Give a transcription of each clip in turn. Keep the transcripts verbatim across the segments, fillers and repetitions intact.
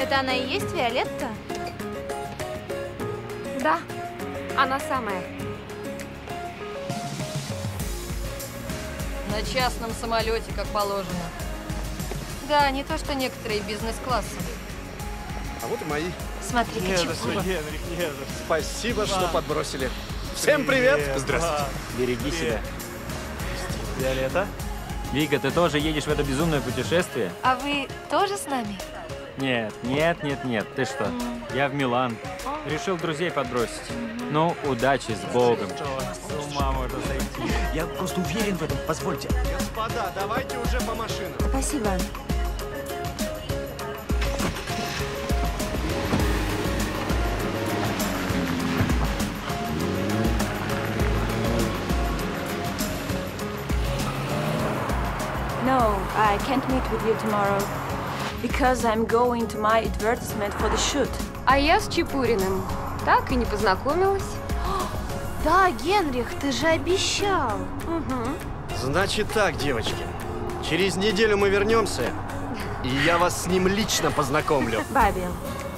Это она и есть Виолетта? Да, она самая. На частном самолете, как положено. Да, не то, что некоторые бизнес-классом. А вот и мои. Смотри, Не чего. за что, Генрих, не за что. Спасибо, что Ладно. подбросили. Всем привет! Привет. Здравствуйте. А, Береги привет. себя. Виолетта? Вика, ты тоже едешь в это безумное путешествие? А вы тоже с нами? Нет, нет, нет, нет. Ты что? Я в Милан. Решил друзей подбросить. Ну, удачи, с Богом. Что, с ума можно сойти. Я просто уверен в этом, позвольте. Господа, давайте уже по машинам. Спасибо. No, I can't meet with you tomorrow. Because I'm going to my advertisement for the shoot. А я с Чепуриным так и не познакомилась. Да, Генрих, ты же обещал. Угу. Значит так, девочки. Через неделю мы вернемся, и я вас с ним лично познакомлю. Бабил.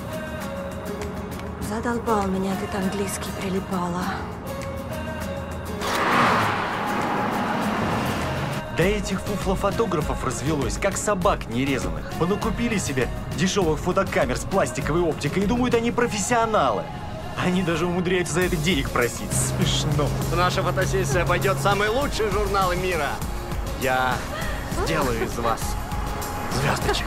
Задолбал меня этот английский прилипала. Да этих фуфло-фотографов развелось, как собак нерезанных. Понакупили себе дешевых фотокамер с пластиковой оптикой и думают, они профессионалы. Они даже умудряются за это денег просить. Смешно. Наша фотосессия обойдет самые лучшие журналы мира. Я сделаю из вас звездочек.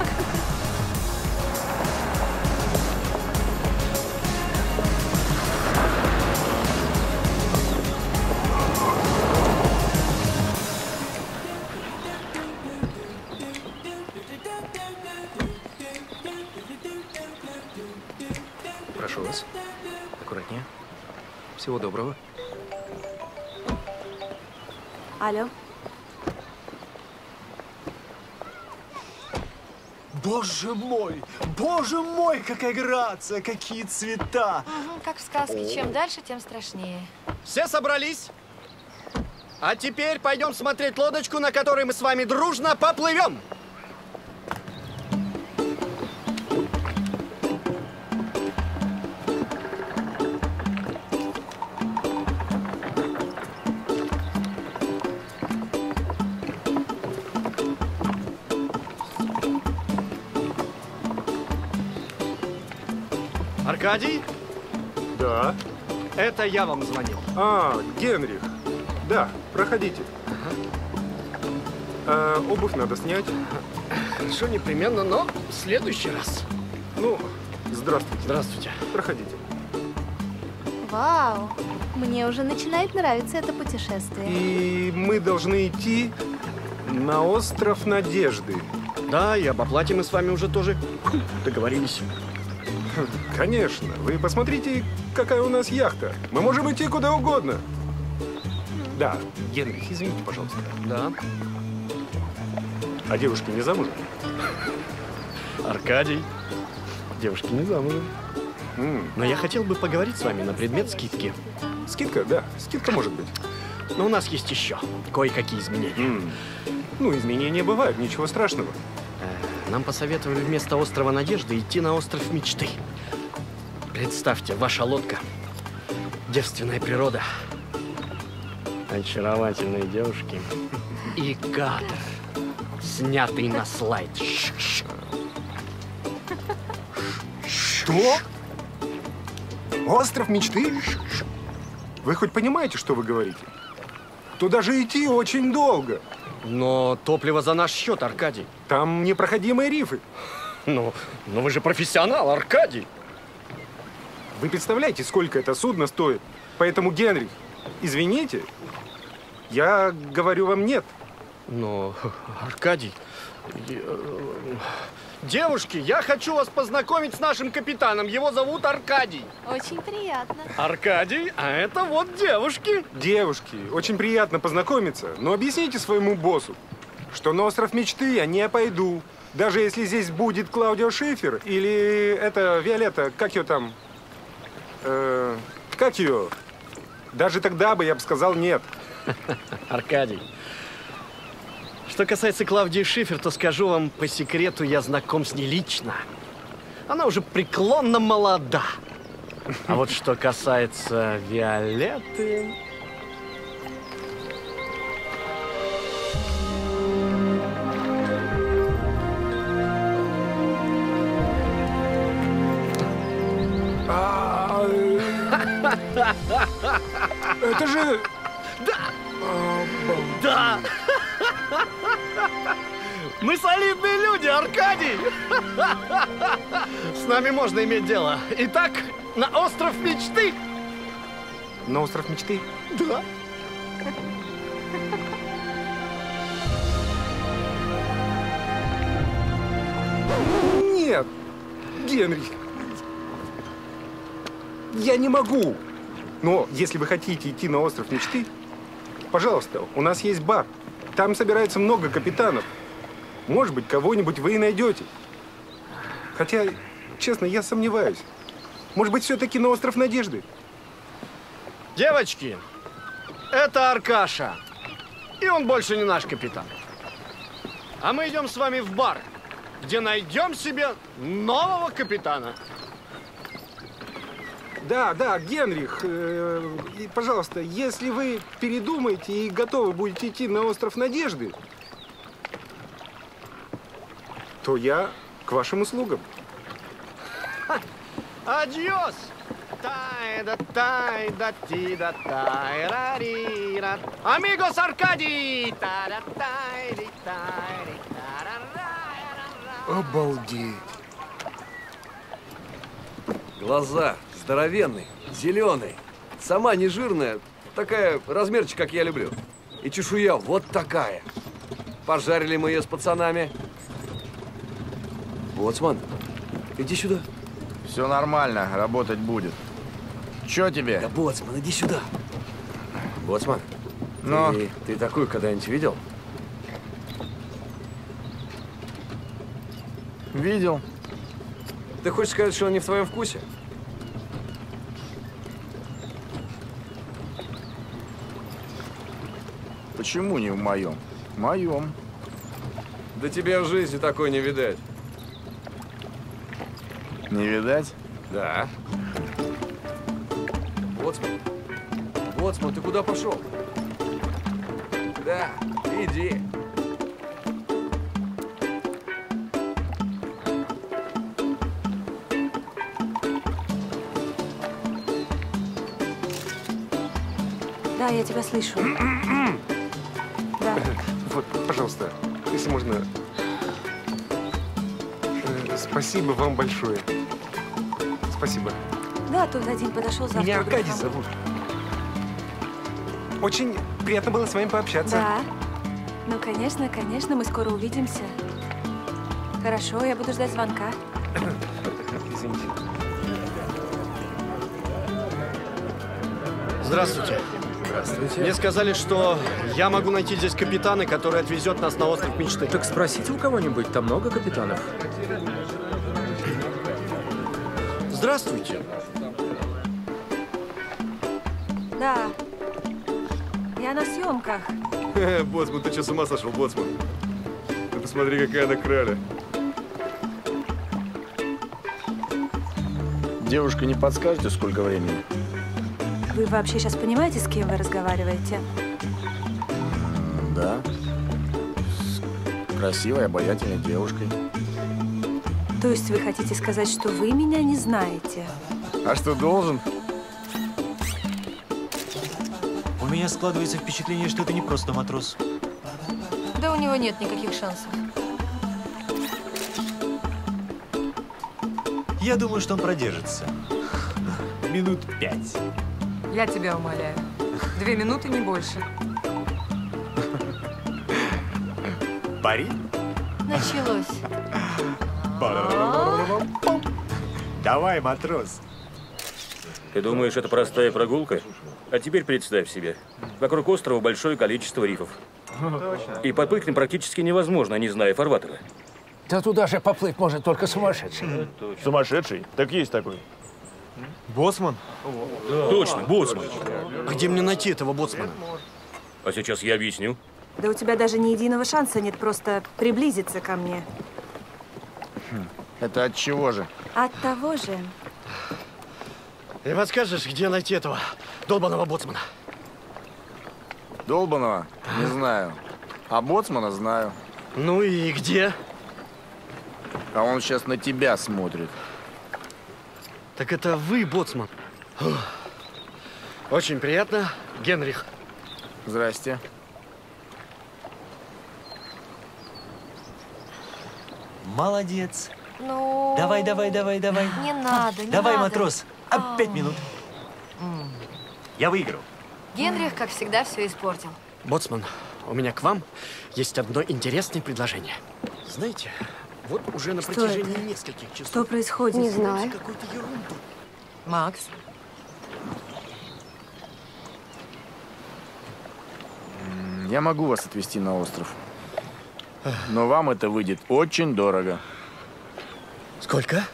Прошу вас. Аккуратнее. Всего доброго. Алло. Боже мой! Боже мой, какая грация, какие цвета! Угу, как в сказке, чем дальше, тем страшнее. Все собрались? А теперь пойдем смотреть лодочку, на которой мы с вами дружно поплывем. Аркадий, Да. это я вам звонил. А, Генрих. Да, проходите. А, обувь надо снять. Хорошо, непременно, но в следующий раз. Ну, здравствуйте. Здравствуйте. Проходите. Вау, мне уже начинает нравиться это путешествие. И мы должны идти на остров Надежды. Да, и об оплате мы с вами уже тоже договорились. Конечно. Вы посмотрите, какая у нас яхта. Мы можем идти куда угодно. Да, Генрих, извините, пожалуйста. Да. А девушки не замужем? Аркадий, девушки не замужем. М, Но я хотел бы поговорить с вами на предмет скидки. Скидка, да, скидка может быть. Но у нас есть еще кое-какие изменения. М, Ну, изменения бывают, ничего страшного. Э, Нам посоветовали вместо острова Надежды идти на остров Мечты. Представьте, ваша лодка, девственная природа, очаровательные девушки и кадр, снятый на слайд. Что? Остров мечты? Вы хоть понимаете, что вы говорите? Туда же идти очень долго. Но топливо за наш счет, Аркадий. Там непроходимые рифы. Ну, но вы же профессионал, Аркадий. Вы представляете, сколько это судно стоит? Поэтому, Генрих, извините, я говорю вам нет. Но, Аркадий, я, э, девушки, я хочу вас познакомить с нашим капитаном. Его зовут Аркадий. Очень приятно. Аркадий, а это вот девушки. Девушки, очень приятно познакомиться, но объясните своему боссу, что на остров мечты я не пойду. Даже если здесь будет Клаудио Шифер или это Виолетта, как ее там? Э, как ее? Даже тогда бы я бы сказал нет. Аркадий, что касается Клаудии Шифер, то скажу вам по секрету, я знаком с ней лично. Она уже преклонно молода. А вот что касается Виолетты... А, Это же... Да! Мы солидные люди, Аркадий! С нами можно иметь дело. Итак, на остров мечты! На остров мечты? Да. Нет, Генри. Я не могу. Но если вы хотите идти на остров мечты, пожалуйста, у нас есть бар. Там собирается много капитанов. Может быть, кого-нибудь вы и найдете. Хотя, честно, я сомневаюсь. Может быть, все-таки на остров Надежды? Девочки, это Аркаша. И он больше не наш капитан. А мы идем с вами в бар, где найдем себе нового капитана. Да, да, Генрих, э, и, пожалуйста, если вы передумаете и готовы будете идти на остров Надежды, то я к вашим услугам. Адьос! Тай-да-тай-да-ти-да-тай-ра-ри-ра. Амигос Аркадий! Обалдеть! Глаза здоровенные, зеленые. Сама не жирная, такая размерчик, как я люблю. И чешуя вот такая. Пожарили мы ее с пацанами. Боцман, иди сюда. Все нормально, работать будет. Че тебе? Да, Боцман, иди сюда. Боцман, Но... ты, ты такую когда-нибудь видел? Видел. Ты хочешь сказать, что он не в твоем вкусе? Почему не в моем? В моем. Да тебе в жизни такой не видать. Не видать? Да. Боцман. Боцман, ты куда пошел? Да, иди. Да, я тебя слышу. Да. Вот, пожалуйста, если можно. Э, Спасибо вам большое. Спасибо. Да, тут один подошел за Меня автографом. Аркадий зовут. Очень приятно было с вами пообщаться. Да. Ну, конечно, конечно, мы скоро увидимся. Хорошо, я буду ждать звонка. Извините. Здравствуйте. Здравствуйте. Мне сказали, что я могу найти здесь капитана, который отвезет нас на остров мечты. Так спросите у кого-нибудь, там много капитанов. Здравствуйте. Да. Я на съемках. Боцман, ты что, с ума сошел, Боцман? Ты посмотри, какая она краля. Девушка, не подскажете, сколько времени? Вы вообще сейчас понимаете, с кем вы разговариваете? Да. С красивой, обаятельной девушкой. То есть вы хотите сказать, что вы меня не знаете? А что, должен? У меня складывается впечатление, что это не просто матрос. Да у него нет никаких шансов. Я думаю, что он продержится. Минут пять. Я тебя умоляю. Две минуты, не больше. Пари? Началось. Давай, матрос. Ты думаешь, это простая прогулка? А теперь представь себе. Вокруг острова большое количество рифов. И подплыть к ним практически невозможно, не зная фарватера. Да туда же поплыть может только сумасшедший. Сумасшедший? Так есть такой. Боцман? Точно, боцман. А где мне найти этого боцмана? А сейчас я объясню. Да у тебя даже ни единого шанса нет просто приблизиться ко мне. Это от чего же? От того же. Ты подскажешь, где найти этого долбаного боцмана? Долбаного? Не знаю. А боцмана знаю. Ну и где? А он сейчас на тебя смотрит. Так это вы, боцман. Фух. Очень приятно, Генрих. Здрасте. Молодец. Ну... Давай, давай, давай, давай. Не надо, не Давай, надо. матрос. А, пять минут. Я выиграл. Генрих, как всегда, все испортил. Боцман, у меня к вам есть одно интересное предложение. Знаете, вот уже на Что протяжении это? нескольких часов... Что происходит? Не знаю. Какую-то ерунду. Макс, Я могу вас отвезти на остров. Но вам это выйдет очень дорого. Сколько?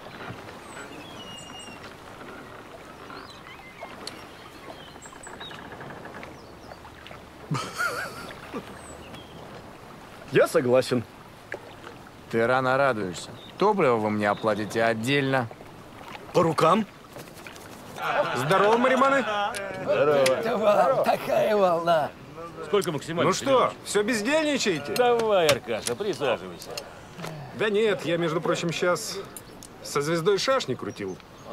Я согласен. Ты рано радуешься. Топливо вы мне оплатите отдельно. По рукам? Здорово, мариманы. Здорово. Такая волна. Сколько максимально? Ну что, все бездельничаете? Давай, Аркаша, присаживайся. Да нет, я, между прочим, сейчас со звездой шашни крутил.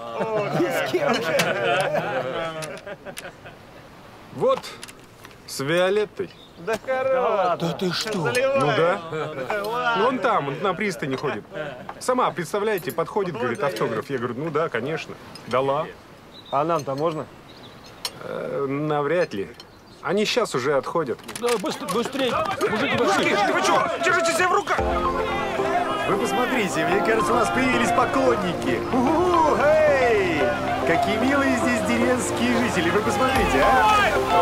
Вот, с Виолеттой. Да хорош. Да ты что? Ну да. Ну он там, он на пристани ходит. Сама, представляете, подходит, говорит, автограф. Я говорю, ну да, конечно. Дала. А нам-то можно? Э, навряд ли. Они сейчас уже отходят. Да, быстрее, быстрее. Мужики, Мужики, вы что? Держите себя в руках! Вы посмотрите, мне кажется, у нас появились поклонники. У-ху, эй! Какие милые здесь деревенские жители. Вы посмотрите, а?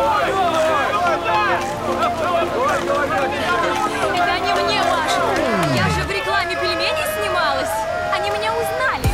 Это не мне, Маша. Я же в рекламе пельменей снималась. Они меня узнали.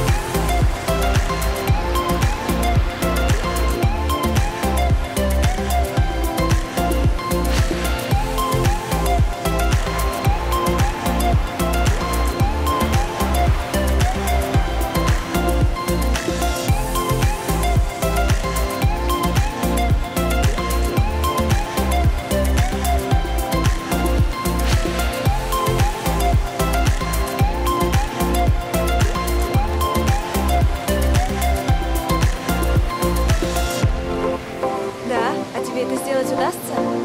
Да? А тебе это сделать удастся?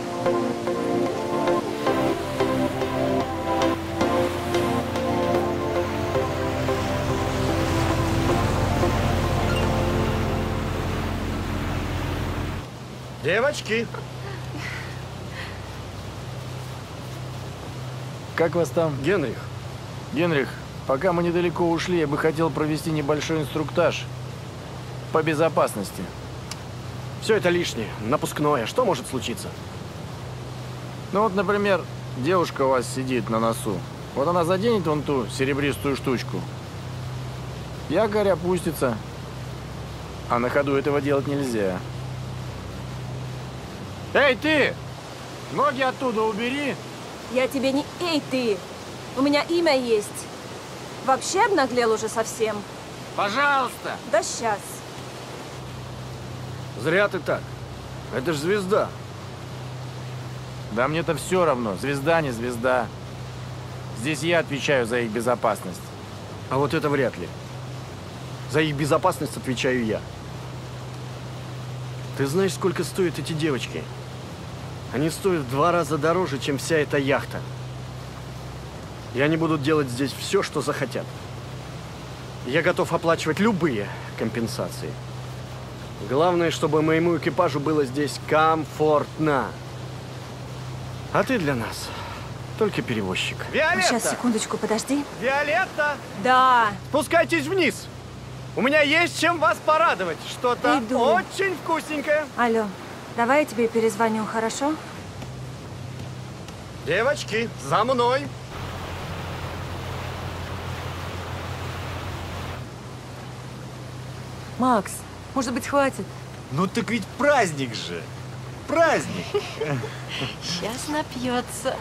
Девочки, Как вас там? Генрих, Генрих, пока мы недалеко ушли, я бы хотел провести небольшой инструктаж по безопасности. все это лишнее, напускное. Что может случиться? Ну вот, например, девушка у вас сидит на носу. Вот она заденет вон ту серебристую штучку. Якорь опустится. А на ходу этого делать нельзя. Эй, ты! Ноги оттуда убери! Я тебе не... Эй, ты! У меня имя есть. Вообще обнаглел уже совсем? Пожалуйста! Да сейчас. Зря ты так. Это ж звезда. Да мне-то все равно, звезда не звезда. Здесь я отвечаю за их безопасность. А вот это вряд ли. За их безопасность отвечаю я. Ты знаешь, сколько стоят эти девочки? Они стоят в два раза дороже, чем вся эта яхта. И они будут делать здесь все, что захотят. Я готов оплачивать любые компенсации. Главное, чтобы моему экипажу было здесь комфортно. А ты для нас только перевозчик. Сейчас, секундочку, подожди. Виолетта! Да. Спускайтесь вниз. У меня есть чем вас порадовать. Что-то Иду. очень вкусненькое. Алло, давай я тебе перезвоню, хорошо? Девочки, за мной. Макс, может быть, хватит? Ну так ведь праздник же. праздник. Сейчас напьется.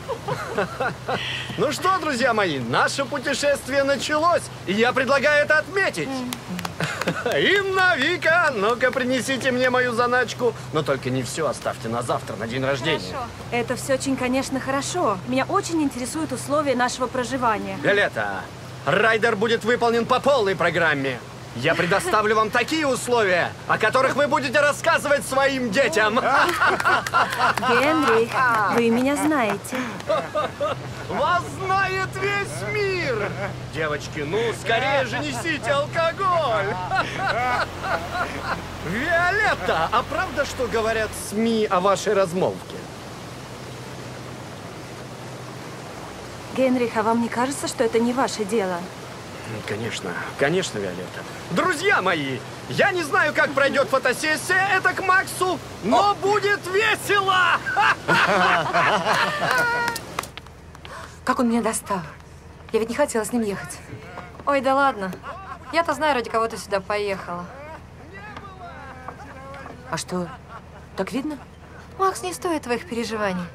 Ну что, друзья мои, наше путешествие началось, и я предлагаю это отметить. Инна, Вика, ну-ка принесите мне мою заначку, но только не все оставьте на завтра, на день рождения. Хорошо. Это все очень, конечно, хорошо. Меня очень интересуют условия нашего проживания. Виолетта, райдер будет выполнен по полной программе. Я предоставлю вам такие условия, о которых вы будете рассказывать своим детям. Генрих, вы меня знаете. Вас знает весь мир! Девочки, ну скорее же несите алкоголь! Виолетта, а правда, что говорят СМИ о вашей размолвке? Генрих, а вам не кажется, что это не ваше дело? Конечно, конечно, Виолетта. Друзья мои, я не знаю, как пройдет фотосессия, это к Максу, но будет весело! Как он меня достал? Я ведь не хотела с ним ехать. Ой, да ладно. Я-то знаю, ради кого ты сюда поехала. А что, так видно? Макс не стоит твоих переживаний.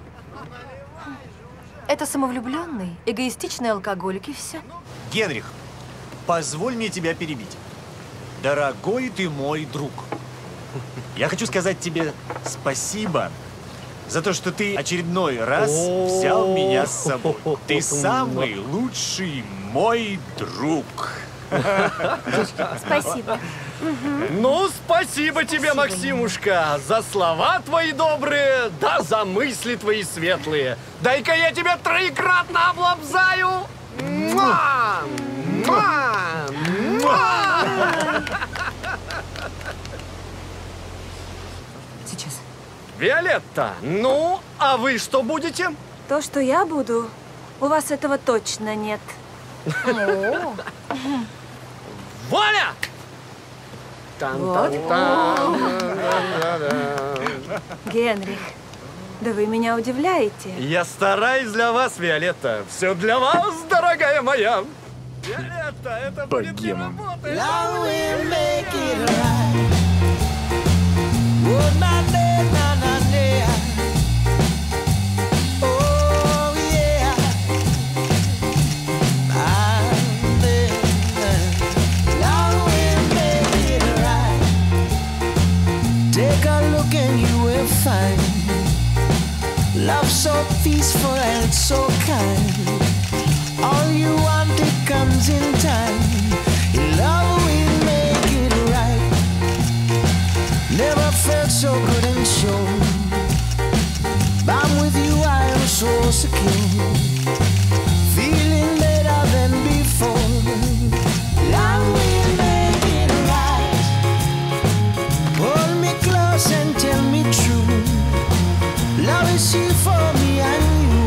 Это самовлюбленный, эгоистичный алкоголик, и все. Генрих, позволь мне тебя перебить. Дорогой ты мой друг, я хочу сказать тебе спасибо за то, что ты очередной раз взял меня с собой. Ты самый лучший мой друг. Спасибо. Ну, спасибо тебе, Максимушка, за слова твои добрые, да за мысли твои светлые. Дай-ка я тебя троекратно облобзаю. Муа! Муа! Муа! Сейчас. Виолетта, ну, а вы что будете? То, что я буду, у вас этого точно нет. Валя! Генрих, да вы меня удивляете. Я стараюсь для вас, Виолетта. Все для вас, дорогая моя. Виолетта, это будет не работать. Take a look and you will find love so peaceful and so kind. All you want, it comes in time. In love we make it right. Never felt so good and sure. I'm with you, I am so secure. Feeling better than before. Love will make it right. Hold me close and tell me true. Love is here for me and you.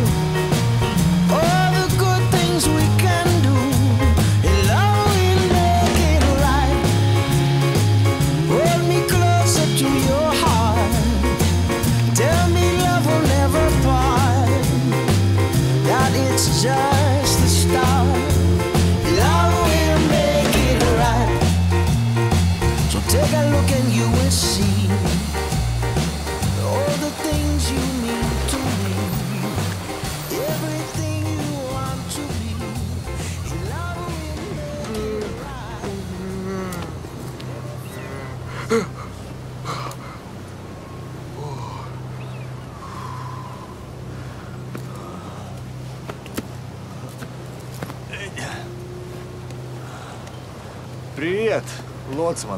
All the good things we can do. And love will make it right. Hold me closer to your heart. Tell me love will never part. That it's just the start. Love will make it right. So take a look and you will see all the things you mean to me, everything you want to be. And love will make it right. Привет, лоцман.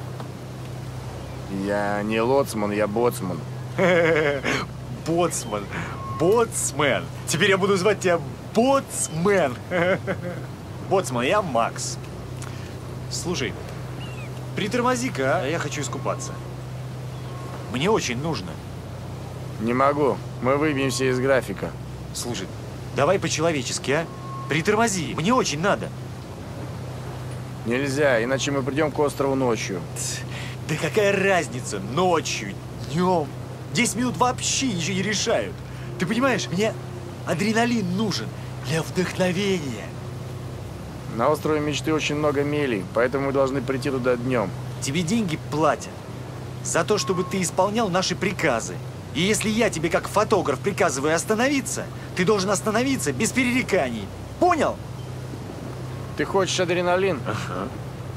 Я не лоцман, я боцман. Боцман. Боцмен. Теперь я буду звать тебя Боцмен. Боцман, я Макс. Слушай, притормози-ка, а я хочу искупаться. Мне очень нужно. Не могу. Мы выбьемся из графика. Слушай, давай по-человечески, а? Притормози, мне очень надо. Нельзя, иначе мы придем к острову ночью. Да какая разница, ночью, днем? десять минут вообще ничего не решают. Ты понимаешь, мне адреналин нужен для вдохновения. На острове мечты очень много мелей, поэтому мы должны прийти туда днем. Тебе деньги платят. За то, чтобы ты исполнял наши приказы. И если я тебе как фотограф приказываю остановиться, ты должен остановиться без перереканий. Понял? Ты хочешь адреналин? Ага.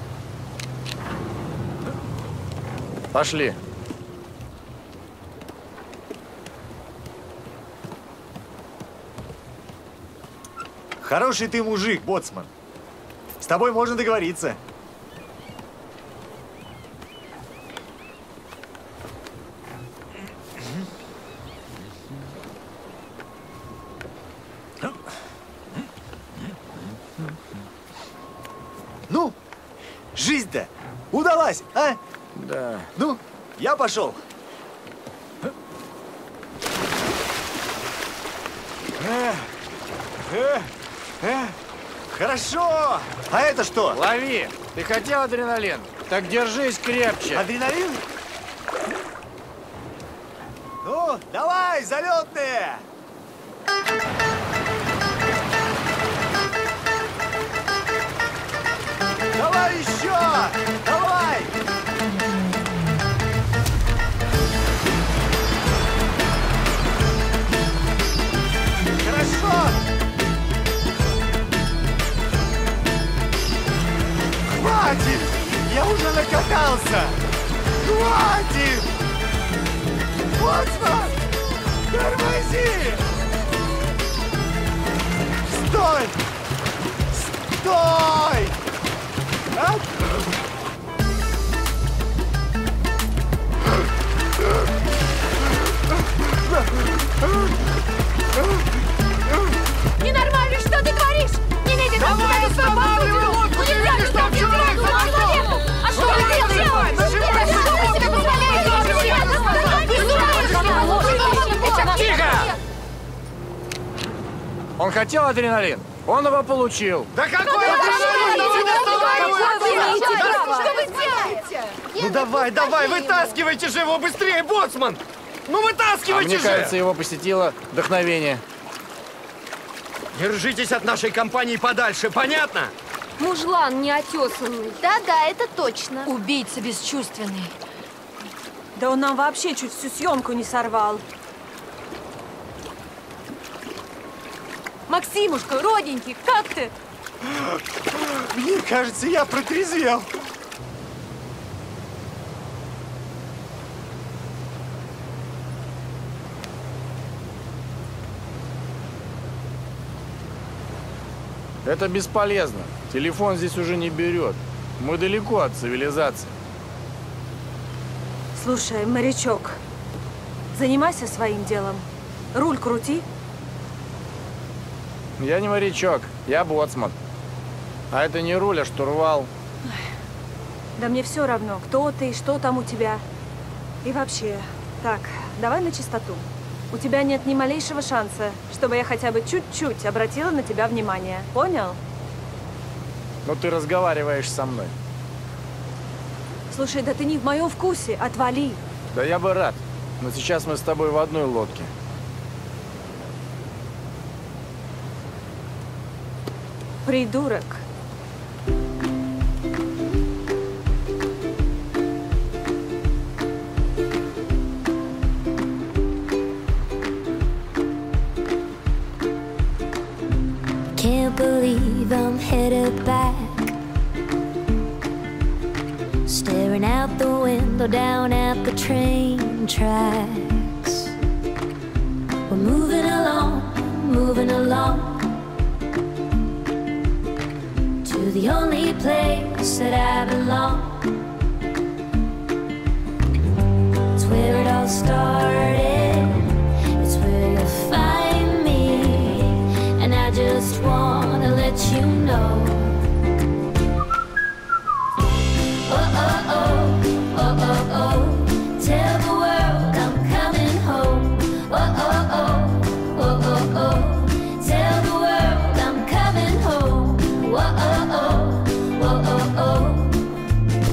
Пошли. Хороший ты мужик, боцман. С тобой можно договориться. Ну, жизнь-то удалась, а? Да. Ну, я пошел. Эх, эх, эх, хорошо. А это что? Лови. Ты хотел адреналин? Так держись крепче. Адреналин? Ну, давай, залетные! Давай еще! Давай! Хорошо! Хватит! Я уже накатался! Хватит! Боцман! Тормози! Стой! Стой! А? Ненормально, что ты творишь? Не видишь, Давай, останавливай лодку! Ты видишь, там человек человека! А что ты делаешь? Это что ты себе позволяешь? Тихо! Он хотел адреналин? Он его получил. Да какой адреналин? Что вы делаете? Ну давай, давай, вытаскивайте же его быстрее, боцман! Ну А вытаскивайте мне же! кажется, его посетило вдохновение. Держитесь от нашей компании подальше, понятно? Мужлан неотесанный. Да-да, это точно. Убийца бесчувственный. Да он нам вообще чуть всю съемку не сорвал. Максимушка, родненький, как ты? Мне кажется, я протрезвел. Это бесполезно. Телефон здесь уже не берет. Мы далеко от цивилизации. Слушай, морячок, занимайся своим делом. Руль крути. Я не морячок, я боцман. А это не руль, а штурвал. Да мне все равно, кто ты и что там у тебя. И вообще, так, давай на чистоту. У тебя нет ни малейшего шанса, чтобы я хотя бы чуть-чуть обратила на тебя внимание. Понял? Но ты разговариваешь со мной. Слушай, да ты не в моем вкусе, отвали. Да я бы рад. Но сейчас мы с тобой в одной лодке. Придурок. Can't believe I'm headed back. Staring out the window down at the train tracks. We're moving along, moving along to the only place that I belong. It's where it all started. It's where you'll find me. And I just wanna let you know. Oh, oh, oh, oh, oh, oh. Tell the world I'm coming home. Oh, oh, oh, oh, oh, oh. Tell the world I'm coming home. Oh, oh, oh, oh, oh, oh.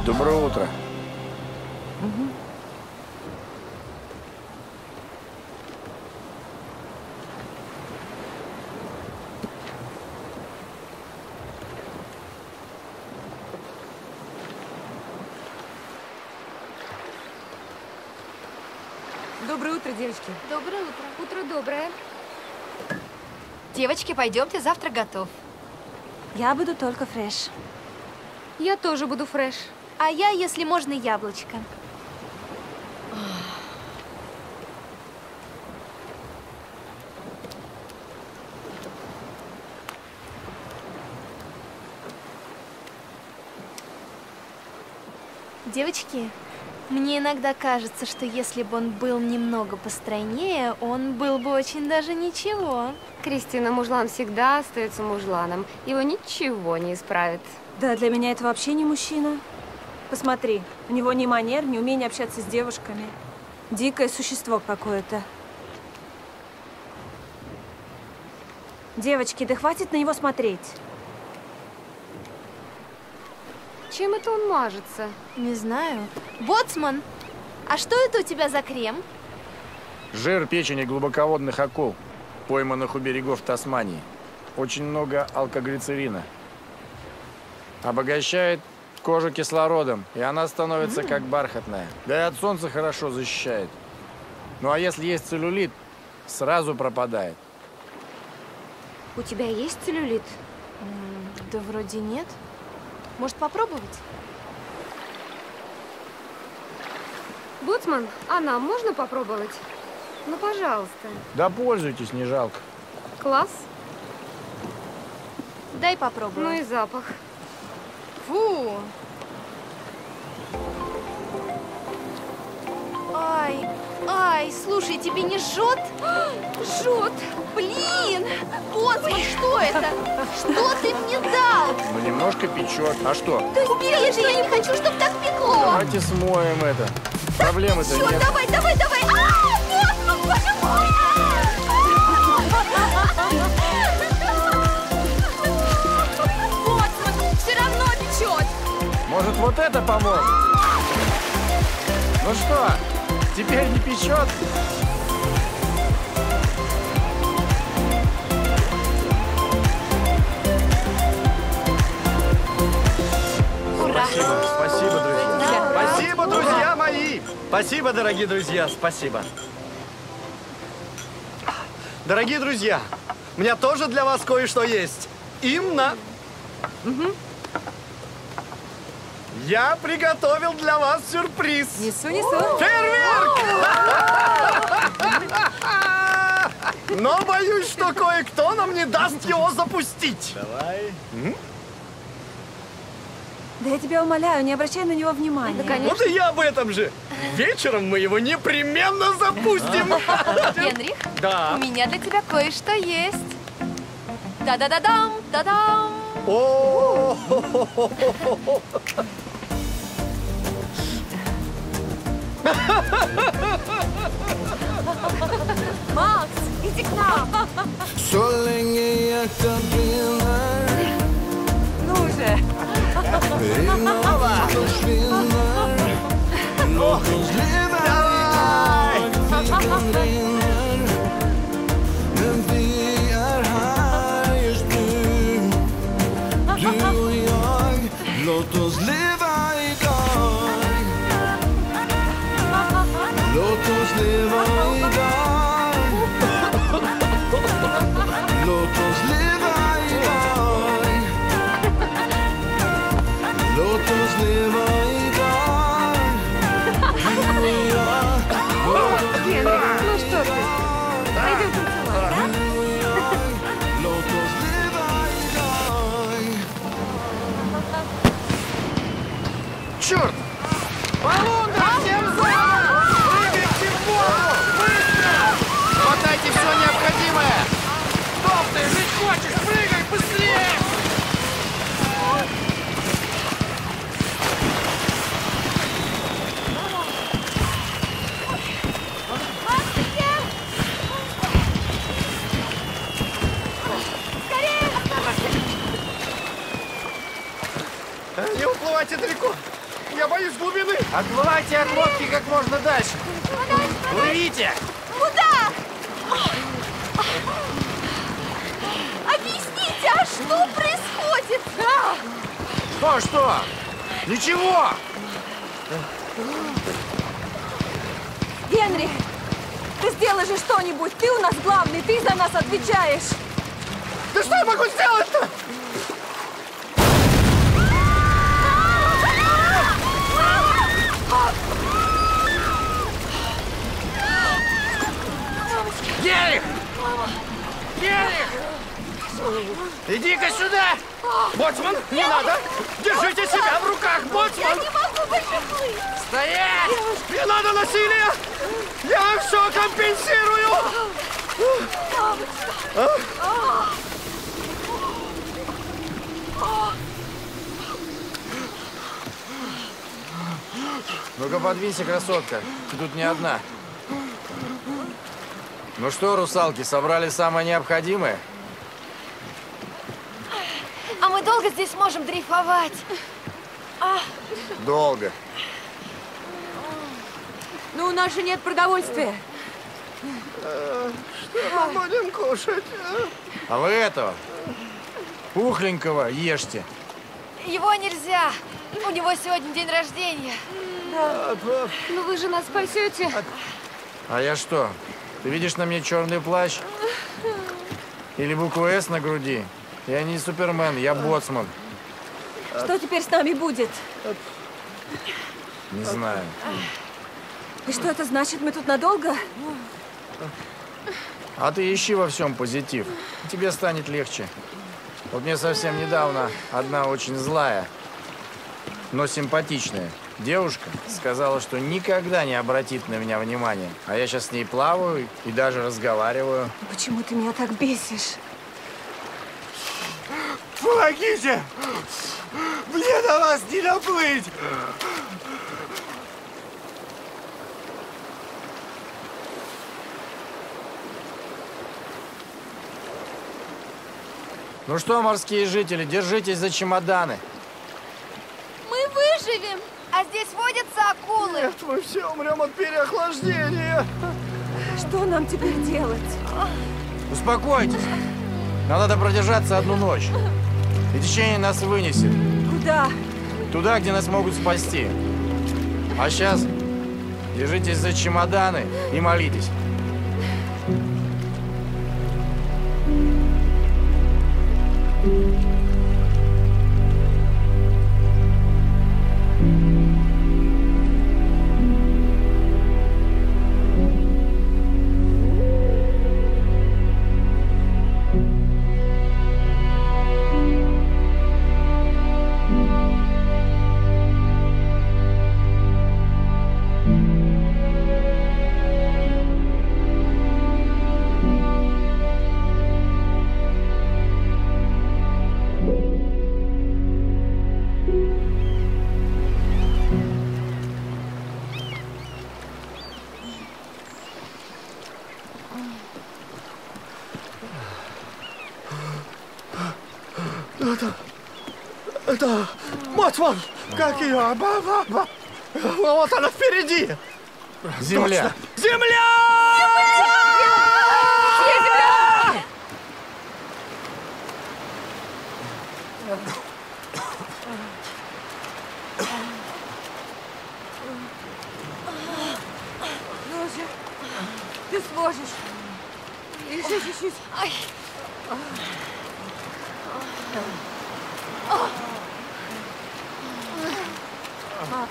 Доброе утро. Угу. Доброе утро, девочки. Доброе утро. Утро доброе. Девочки, пойдемте, завтрак готов. Я буду только фреш. Я тоже буду фреш. А я, если можно, яблочко. Девочки, мне иногда кажется, что если бы он был немного постройнее, он был бы очень даже ничего. Кристина, мужлан всегда остается мужланом. Его ничего не исправит. Да, для меня это вообще не мужчина. Посмотри, у него ни манер, ни умения общаться с девушками. Дикое существо какое-то. Девочки, да хватит на него смотреть. Чем это он мажется? Не знаю. Боцман, а что это у тебя за крем? Жир печени глубоководных акул, пойманных у берегов Тасмании. Очень много алкоглицерина. Обогащает кожу кислородом, и она становится как бархатная. Да и от солнца хорошо защищает. Ну а если есть целлюлит, сразу пропадает. У тебя есть целлюлит? М, Да вроде нет. Может, попробовать? Боцман, а нам можно попробовать? Ну, пожалуйста. Да пользуйтесь, не жалко. Класс. Дай попробую. Ну и запах. Фу! Ай, ай, слушай, тебе не жжет? Жжет! Блин! Боцман, что это? Что ты мне дал? Ну немножко печет. А что? Убери же, я не хочу, чтобы так пекло! Давайте смоем это. Проблемы-то Всё, нет. давай, давай, давай! А, Боцман, боже мой! Боцман, все равно печет! Может, вот это поможет? Ну что, теперь не печет? Спасибо, спасибо, друзья. Спасибо, друзья мои. Спасибо, дорогие друзья, спасибо. Дорогие друзья, у меня тоже для вас кое-что есть. Инна. Я приготовил для вас сюрприз. Несу, несу. Фейерверк! Но боюсь, что кое-кто нам не даст его запустить. Давай. Да я тебя умоляю, не обращай на него внимания. Да, конечно. Вот и я об этом же. Вечером мы его непременно запустим. Генрих, Да. у меня для тебя кое-что есть. Да-да-да-дам, да-дам. О, Макс, иди к нам. Så länge hjärtat brinner, Ну же. innan försvinner. Låt oss leva idag, tiden rinner. Men vi är här just nu, du och jag. Låt oss leva idag. Låt oss leva idag. Låt oss leva idag. Låt oss leva idag. Du och jag. Låt oss leva Ну что ты? Пойдем танцевать, да? Du och jag. Låt oss leva idag. черт! Полундра, всем заново! Прыгайте в воду! Быстро! Хватайте все необходимое! Стоп, ты жить хочешь? Прыгай быстрее! Не уплывайте далеко! Я боюсь глубины! Отплывайте от лодки как можно дальше! Плывите! Куда? Объясните, а что происходит? Что, что? Ничего! Генри, ты сделай же что-нибудь! Ты у нас главный, ты за нас отвечаешь! Да что я могу сделать-то? Герих! Герих! Иди-ка сюда! Боцман, не надо! Держите себя в руках, Я боцман! не могу больше плыть! Стоять! Не надо насилия! Я вам все компенсирую! Ну-ка подвинься, красотка. Ты тут не одна. Ну что, русалки, собрали самое необходимое? А мы долго здесь можем дрейфовать? А, Долго. Ну, у нас же нет продовольствия. Что мы будем кушать? А вы этого, пухленького, ешьте. его нельзя. У него сегодня день рождения. Да. Ну вы же нас спасете. А я что? Ты видишь на мне черный плащ? Или букву «С» на груди? Я не Супермен, я боцман. Что теперь с нами будет? Не знаю. И что это значит? Мы тут надолго? А ты ищи во всем позитив. Тебе станет легче. Вот мне совсем недавно одна очень злая, но симпатичная девушка сказала, что никогда не обратит на меня внимания. А я сейчас с ней плаваю и даже разговариваю. Почему ты меня так бесишь? Помогите! Мне до вас не доплыть! Ну что, морские жители, держитесь за чемоданы. Мы выживем! А здесь водятся акулы. Нет, мы все умрем от переохлаждения. Что нам теперь делать? Успокойтесь. Нам надо продержаться одну ночь. И течение нас вынесет. Куда? Туда, где нас могут спасти. А сейчас держитесь за чемоданы и молитесь. Это... Это... Боцман! Как ее? Ба -ба -ба. Вот она впереди! Земля! Точно. Земля! Ну же, ты сможешь. Еще чуть-чуть. Ай. Макс.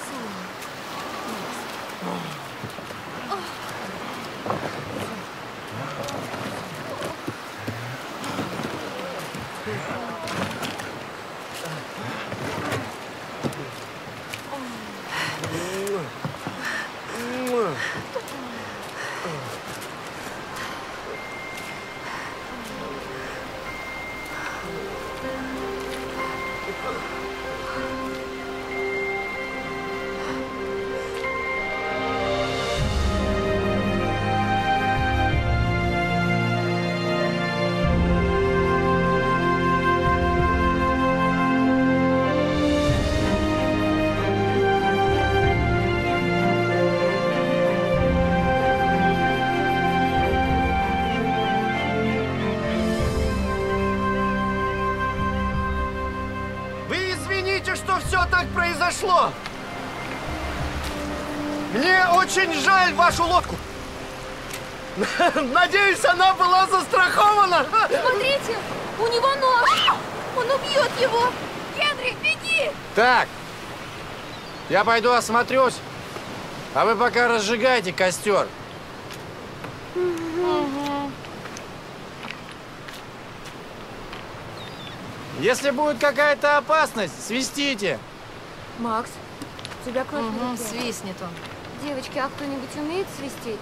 так произошло? Мне очень жаль вашу лодку. Надеюсь, она была застрахована. Смотрите, у него нож. Он убьет его. Генри, беги! Так, я пойду осмотрюсь, а вы пока разжигайте костер. Если будет какая-то опасность, свистите. Макс, у тебя кровь на Угу, руке. свистнет он. Девочки, а кто-нибудь умеет свистеть?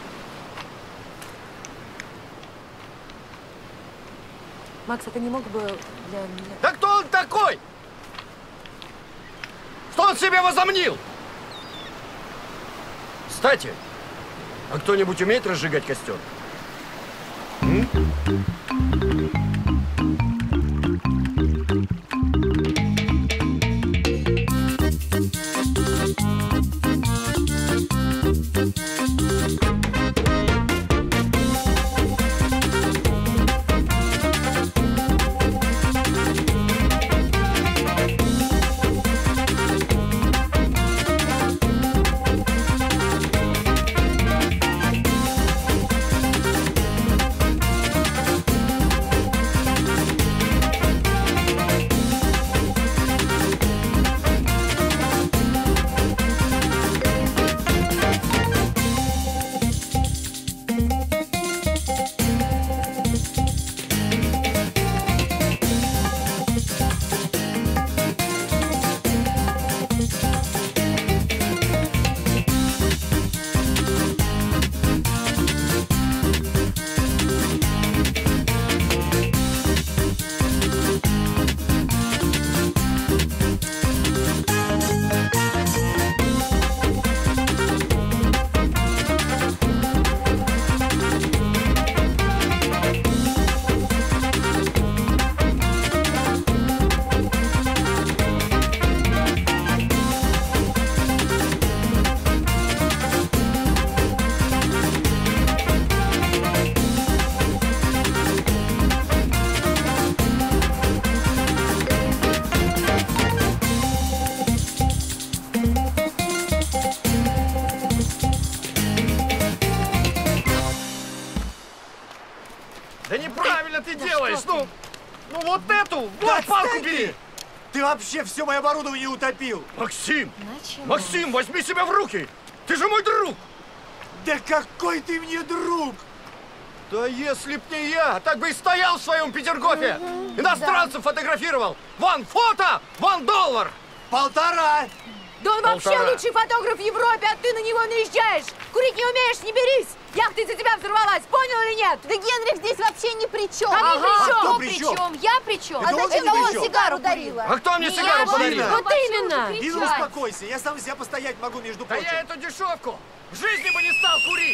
Макс, а ты не мог бы для меня... Да кто он такой? Что он себе возомнил? Кстати, а кто-нибудь умеет разжигать костер? М? Да неправильно ты делаешь! Ну, ну вот эту! Вот палку бери! Ты вообще все мое оборудование утопил! Максим! Максим, возьми себя в руки! Ты же мой друг! Да какой ты мне друг! Да если б не я, так бы и стоял в своем Петергофе! Иностранцев фотографировал! Вон фото, вон доллар! Полтора! Да он вообще Полтора. лучший фотограф в Европе, а ты на него наезжаешь! Курить не умеешь, не берись! Яхта из-за тебя взорвалась, понял или нет? Да Генрих здесь вообще ни при чем. А Ага. при чем? Кто Кто при при чем? чем? Я при чем? Это А он зачем ни при он чем? сигару дарила? А кто мне Не сигару я, подарил? Марина. Вот именно! Ира, успокойся, я сам себя постоять могу, между Да прочим. я эту дешевку в жизни бы не стал курить!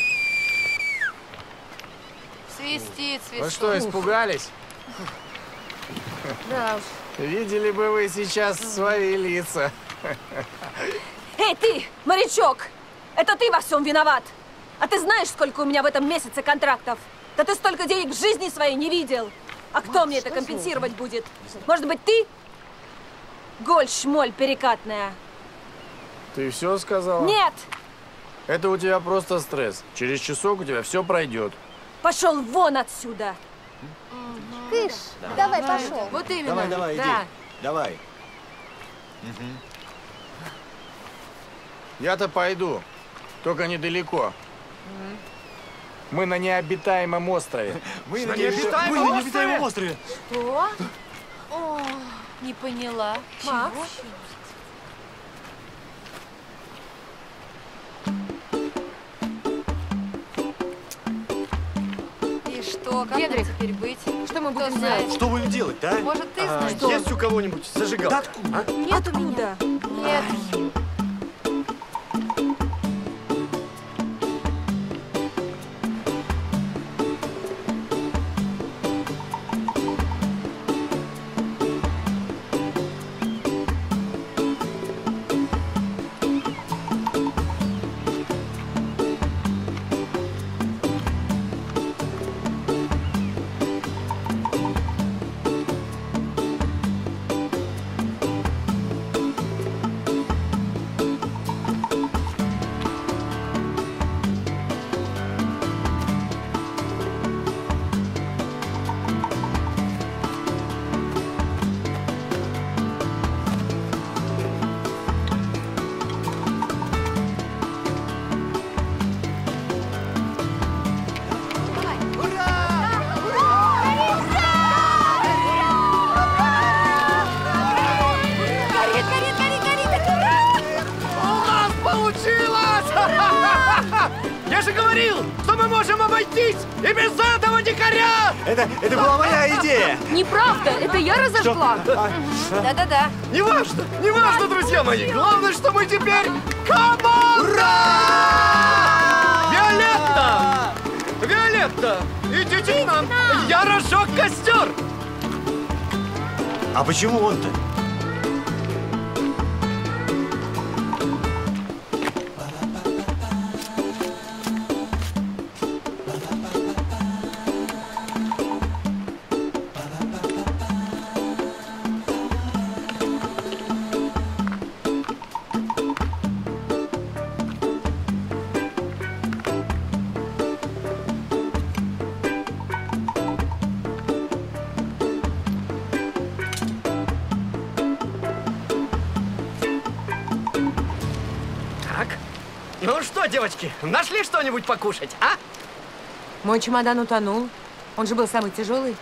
Свистит, свистит. Вы что, испугались? Да уж. Видели бы вы сейчас свои лица. Эй, ты, морячок! Это ты во всем виноват! А ты знаешь, сколько у меня в этом месяце контрактов? Да ты столько денег в жизни своей не видел! А кто мне это компенсировать будет? Может быть, ты? Голь, шмоль перекатная. Ты все сказала? Нет! Это у тебя просто стресс. Через часок у тебя все пройдет. Пошел вон отсюда! Кыш, давай, пошел. Вот именно. Давай, давай, иди. Да. Давай. Я-то пойду. Только недалеко. Мы на необитаемом острове. Мы На на необитаемом необитаемом мы на необитаемом острове. Что? О, не поняла. Макс? И что, как Генрих, нам теперь быть? Что мы Кто будем знает? делать? Что будем делать-то, а? Может, ты А, знаешь? есть у кого-нибудь зажигалка? Да откуда? А? Нет у меня. Откуда? Нет. же говорил, что мы можем обойтись и без этого дикаря! Это, это была моя идея! Неправда, это я разожгла. Да-да-да. Неважно, неважно, друзья мои. Главное, что мы теперь команда! Ура! Виолетта! Виолетта! Идите к нам! Я разжег костер! А почему он-то? Ну что, девочки, нашли что-нибудь покушать, а? Мой чемодан утонул. Он же был самый тяжелый.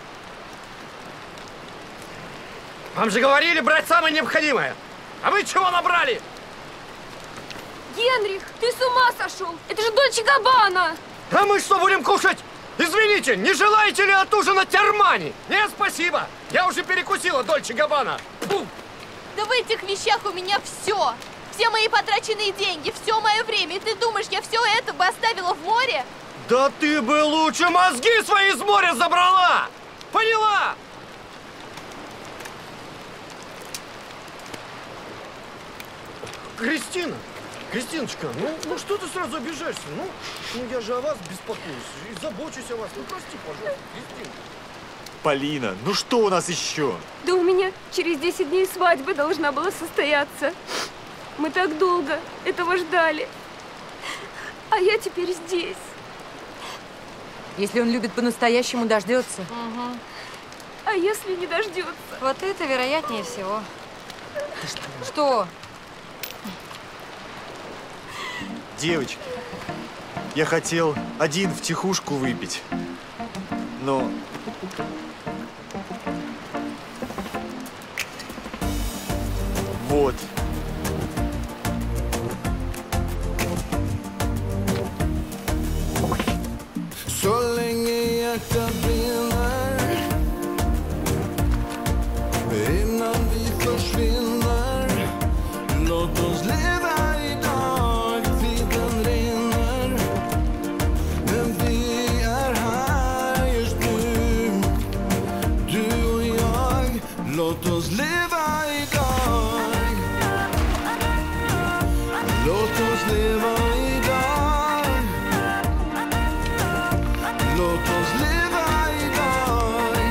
Вам же говорили брать самое необходимое. А вы чего набрали? Генрих, ты с ума сошел? Это же Дольче Габбана! А мы что будем кушать? Извините, не желаете ли отужинать Армани? Нет, спасибо. Я уже перекусила Дольче Габбана. Фу. Да в этих вещах у меня все. Все мои потраченные деньги, все мое время. И ты думаешь, я все это бы оставила в море? Да ты бы лучше мозги свои из моря забрала! Поняла? Кристина, Кристиночка, ну, ну что ты сразу обижаешься? Ну, ну я же о вас беспокоюсь и забочусь о вас. Ну прости, пожалуйста, Кристина. Полина, ну что у нас еще? Да у меня через десять дней свадьба должна была состояться. Мы так долго этого ждали. А я теперь здесь. Если он любит по-настоящему, дождется. Угу. А если не дождется? Вот это вероятнее всего. Что? Что? Девочки, я хотел один втихушку выпить, но... Вот. Så länge hjärtat brinner innan vi försvinner. Låt oss leva idag, tiden rinner. Men vi är här just nu, du och jag. Låt oss leva idag. Låt oss leva idag. Låt oss leva idag.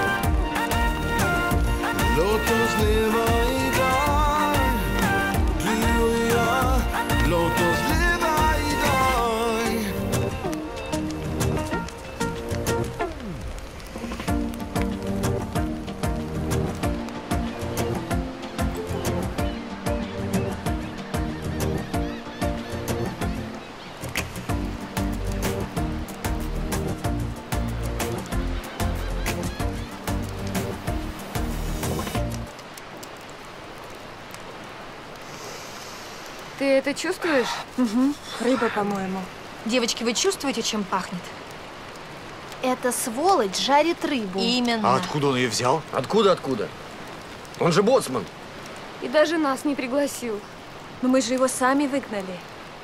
Låt oss leva idag. Du och jag. Låt oss leva idag. Ты это чувствуешь? Угу. Рыба, по-моему. Девочки, вы чувствуете, чем пахнет? Эта сволочь жарит рыбу. Именно. А откуда он ее взял? Откуда, откуда? Он же боцман. И даже нас не пригласил. Но мы же его сами выгнали.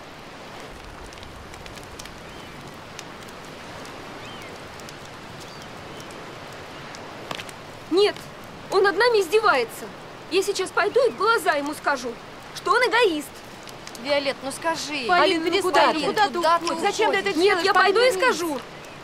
Нет, он над нами издевается. Я сейчас пойду и в глаза ему скажу, что он эгоист. Виолет, ну скажи. Полин, ну куда ты? Куда ты Куда ты? уходишь? Зачем ты это Нет, делаешь? я Пойду и повернись. скажу.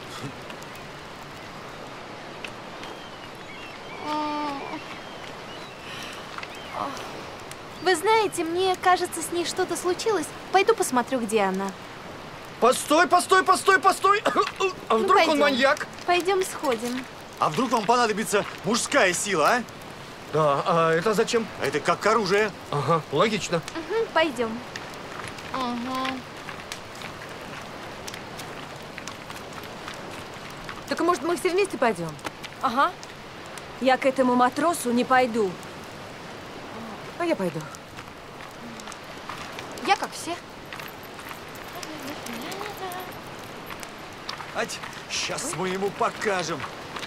Вы знаете, мне кажется, с ней что-то случилось. Пойду посмотрю, где она. Постой, постой, постой, постой! А вдруг пойдем. он маньяк? Пойдем сходим. А вдруг вам понадобится мужская сила, а? Да, а это зачем? А это как оружие. Ага, логично. Угу, пойдем. Угу. Так, может, мы все вместе пойдем? Ага. Я к этому матросу не пойду. А я пойду. Я как все. Ать, сейчас мы ему покажем.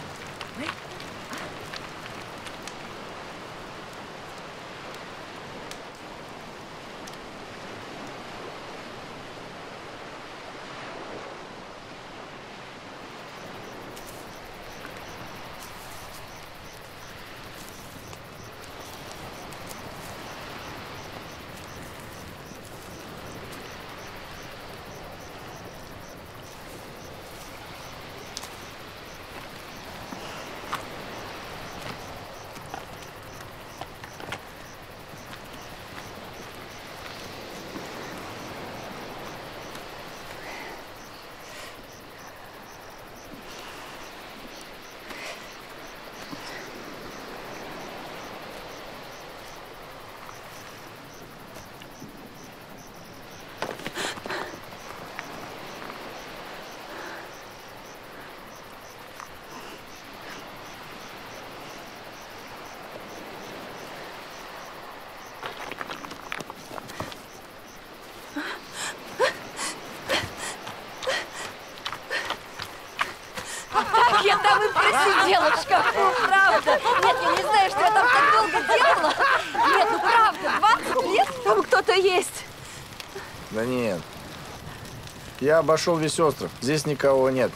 Я там и просидела в шкафу, правда. Нет, я не знаю, что я там так долго делала. Нет, ну правда, двадцать лет. Там кто-то есть. Да нет. Я обошел весь остров. Здесь никого нет.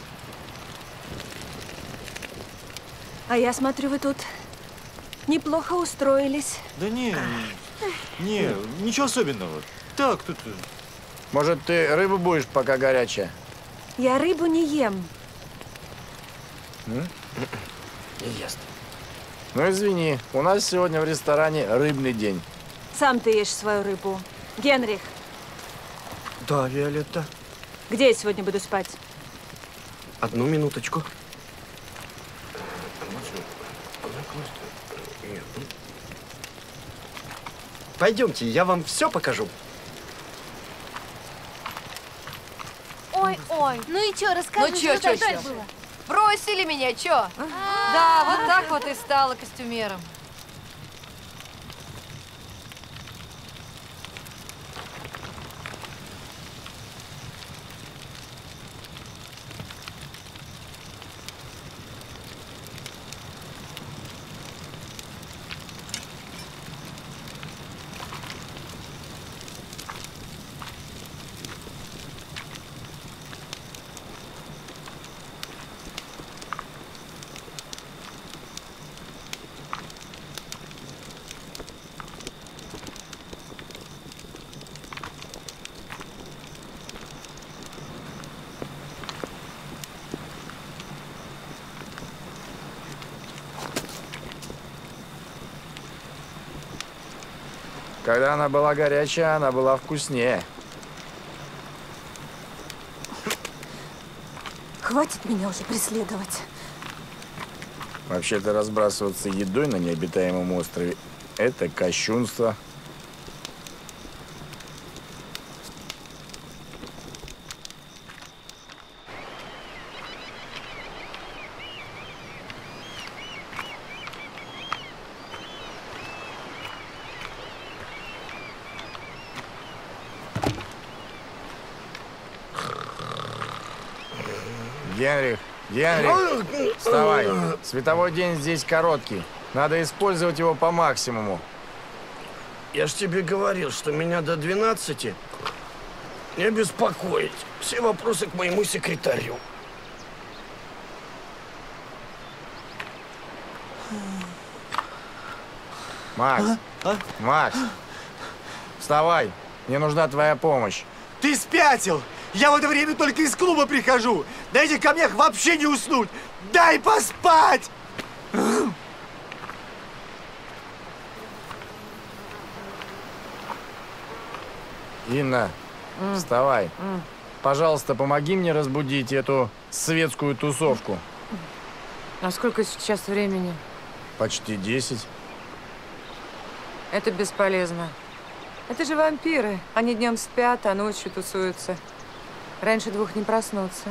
А я смотрю, вы тут неплохо устроились. Да не, не, ничего особенного. Так, тут... Может, ты рыбу будешь, пока горячая? Я рыбу не ем. М? Не ест. Ну, извини, у нас сегодня в ресторане рыбный день. Сам ты ешь свою рыбу. Генрих, Да, Виолетта. где я сегодня буду спать? Одну минуточку. Пойдемте, я вам все покажу. Ой, ой. Ну и чё, расскажи, Ну чё, что чё, дальше чё? было? Бросили меня, чё? Да, вот так вот и стала костюмером. Когда она была горячая, она была вкуснее. Хватит меня уже преследовать. Вообще-то разбрасываться едой на необитаемом острове – это кощунство. Генрих, Генрих, вставай. Световой день здесь короткий. Надо использовать его по максимуму. Я ж тебе говорил, что меня до двенадцати не беспокоить. Все вопросы к моему секретарю. Макс, Макс, вставай. Мне нужна твоя помощь. Ты спятил! Я в это время только из клуба прихожу. На этих камнях вообще не уснуть. Дай поспать! Инна, М. вставай. М. Пожалуйста, помоги мне разбудить эту светскую тусовку. А сколько сейчас времени? Почти десять. Это бесполезно. Это же вампиры. Они днем спят, а ночью тусуются. Раньше двух не проснуться.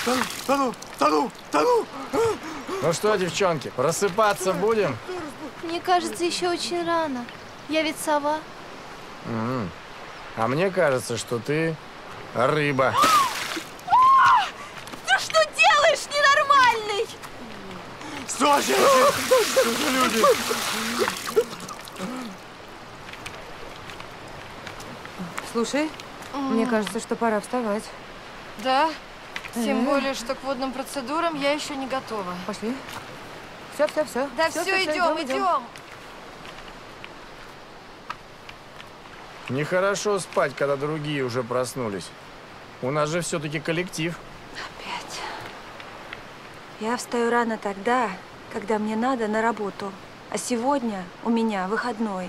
Тону, тону, тону, тону. Ну что, девчонки, просыпаться будем? Мне кажется, еще очень рано. Я ведь сова. М-м. А мне кажется, что ты рыба. Ты что делаешь, ненормальный? Стойте! Что за люди? Слушай, мне кажется, что пора вставать. Да, тем М. более, что к водным процедурам я еще не готова. Пошли. Все, все, все. Да все, идем, идем. Нехорошо спать, когда другие уже проснулись. У нас же все-таки коллектив. Опять. Я встаю рано тогда, когда мне надо на работу. А сегодня у меня выходной.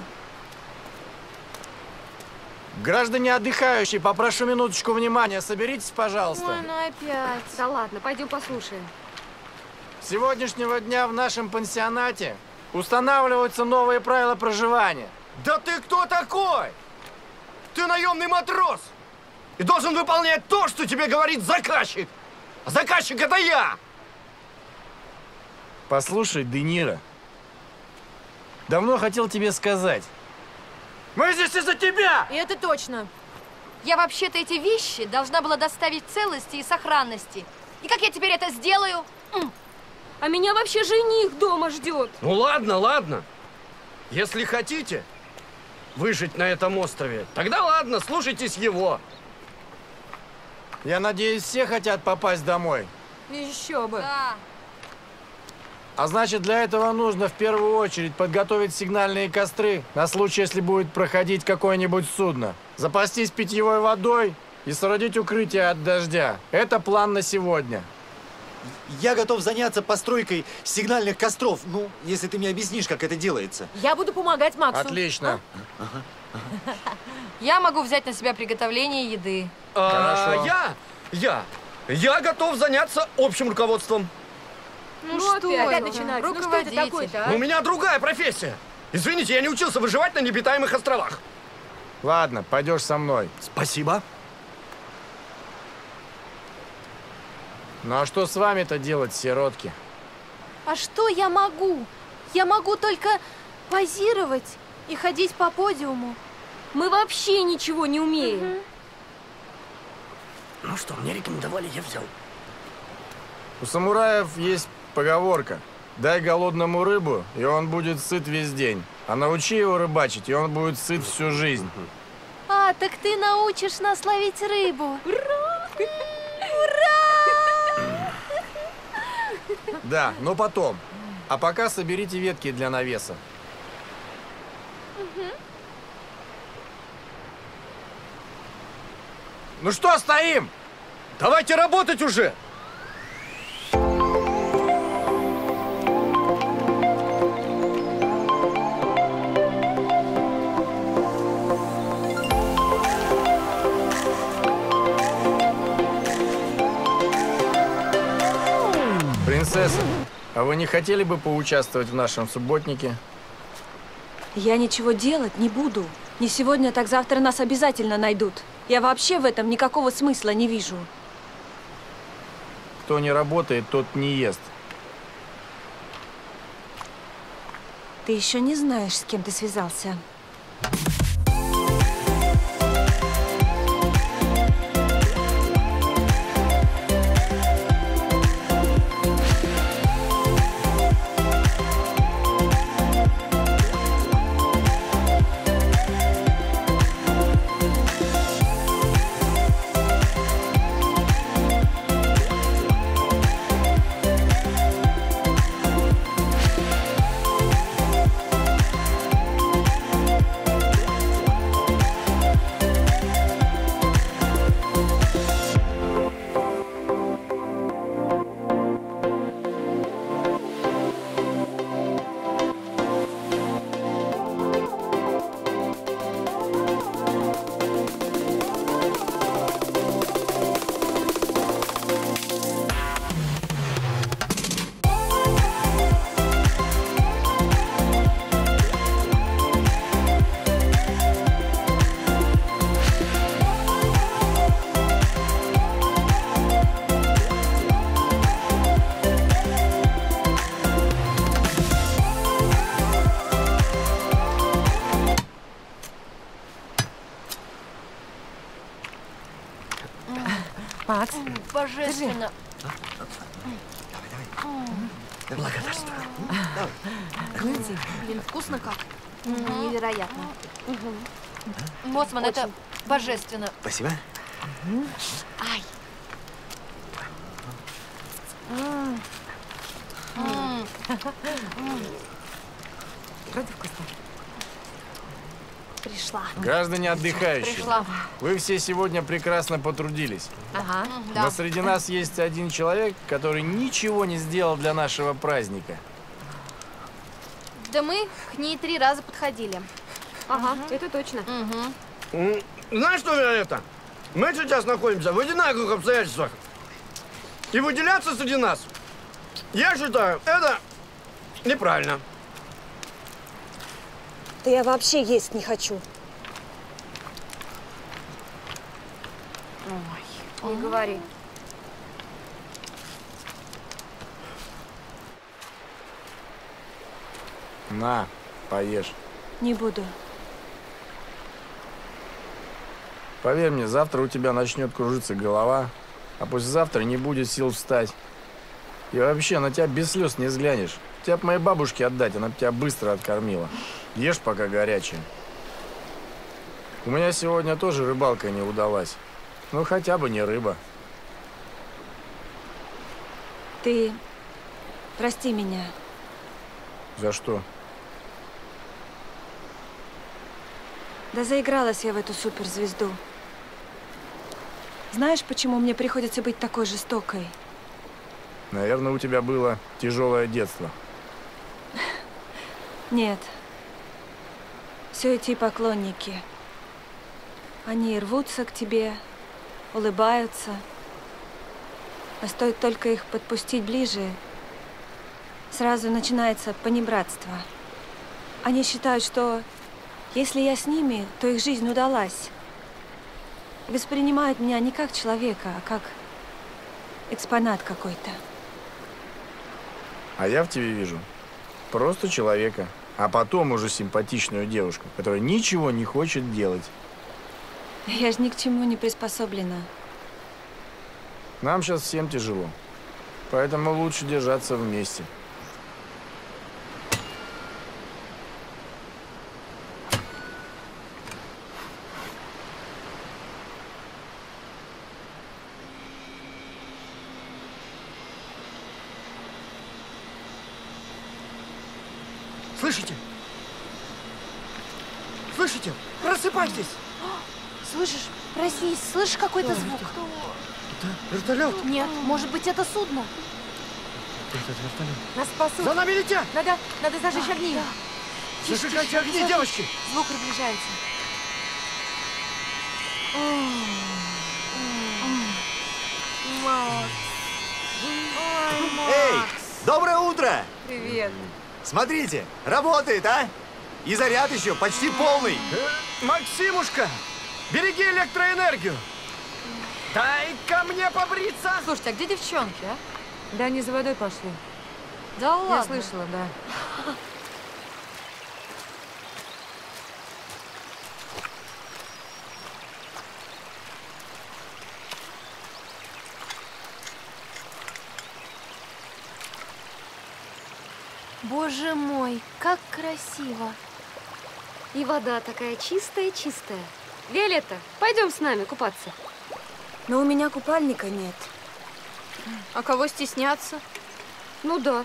Граждане отдыхающие, попрошу минуточку внимания. Соберитесь, пожалуйста. Ой, ну опять. Да ладно, пойдем послушаем. С сегодняшнего дня в нашем пансионате устанавливаются новые правила проживания. Да ты кто такой? Ты наемный матрос и должен выполнять то, что тебе говорит заказчик. А заказчик — это я. Послушай, Де Ниро, давно хотел тебе сказать. Мы здесь из-за тебя! И это точно. Я вообще-то эти вещи должна была доставить в целости и сохранности. И как я теперь это сделаю? М. А меня вообще жених дома ждет. Ну ладно, ладно. Если хотите выжить на этом острове, тогда ладно, слушайтесь его. Я надеюсь, все хотят попасть домой. Еще бы. Да. А значит, для этого нужно в первую очередь подготовить сигнальные костры на случай, если будет проходить какое-нибудь судно. Запастись питьевой водой и соорудить укрытие от дождя. Это план на сегодня. Я готов заняться постройкой сигнальных костров. Ну, если ты мне объяснишь, как это делается. Я буду помогать Максу. Отлично. Я могу взять на себя приготовление еды. А, Хорошо. я, я, я готов заняться общим руководством. Ну, Ну, что опять, опять это? начинается. Ну, что это Руководитель. такое-то, а? У меня другая профессия. Извините, я не учился выживать на необитаемых островах. Ладно, пойдешь со мной. Спасибо. Ну а что с вами-то делать, сиротки? А что я могу? Я могу только позировать и ходить по подиуму. Мы вообще ничего не умеем. Ну что, мне рекомендовали, я взял. У самураев есть поговорка. Дай голодному рыбу, и он будет сыт весь день. А научи его рыбачить, и он будет сыт всю жизнь. А, так ты научишь нас ловить рыбу. Да, но потом. А пока соберите ветки для навеса. Ну что стоим? Давайте работать уже! Принцесса, а вы не хотели бы поучаствовать в нашем субботнике? Я ничего делать не буду. Не сегодня, так завтра нас обязательно найдут. Я вообще в этом никакого смысла не вижу. Кто не работает, тот не ест. Ты еще не знаешь, с кем ты связался. Макс, Божественно. Благодарствую. Блин, вкусно как. Невероятно. Боцман, это божественно. Спасибо. Ай. Правда вкусно? Пришла. Граждане отдыхающие, Пришла. вы все сегодня прекрасно потрудились. Ага. Но среди нас есть один человек, который ничего не сделал для нашего праздника. Да мы к ней три раза подходили. Ага, это точно. Знаешь что, Виолетта? Мы сейчас находимся в одинаковых обстоятельствах. И выделяться среди нас, я считаю, это неправильно. Да я вообще есть не хочу. Ой, не говори. На, поешь. Не буду. Поверь мне, завтра у тебя начнет кружиться голова, а послезавтра не будет сил встать. И вообще, на тебя без слез не взглянешь. Тебя б моей бабушке отдать, она бы тебя быстро откормила. Ешь, пока горячее. У меня сегодня тоже рыбалка не удалась. Ну, хотя бы не рыба. Ты прости меня. За что? Да заигралась я в эту суперзвезду. Знаешь, почему мне приходится быть такой жестокой? Наверное, у тебя было тяжелое детство. Нет. Все эти поклонники. Они рвутся к тебе, улыбаются. А стоит только их подпустить ближе, сразу начинается понебратство. Они считают, что если я с ними, то их жизнь удалась. Воспринимают меня не как человека, а как экспонат какой-то. А я в тебе вижу просто человека, а потом уже симпатичную девушку, которая ничего не хочет делать. Я же ни к чему не приспособлена. Нам сейчас всем тяжело, поэтому лучше держаться вместе. Слышите? Слышите? Просыпайтесь! Слышишь? Проснись, слышишь какой-то звук? Это вертолет? Нет, может быть, это судно? Это вертолет. Нас спасут. За нами летят! Надо, надо зажечь огни. Зажигайте огни, девочки! Звук приближается. Макс. Ой, Макс. Эй, доброе утро! Привет. Смотрите, работает, а? И заряд еще почти полный. Э, Максимушка, береги электроэнергию. Дай-ка мне побриться. Слушайте, а где девчонки, а? Да они за водой пошли. Да ладно. Я слышала, да. Боже мой, как красиво. И вода такая чистая-чистая. Виолетта, пойдем с нами купаться. Но у меня купальника нет. А кого стесняться? Ну да.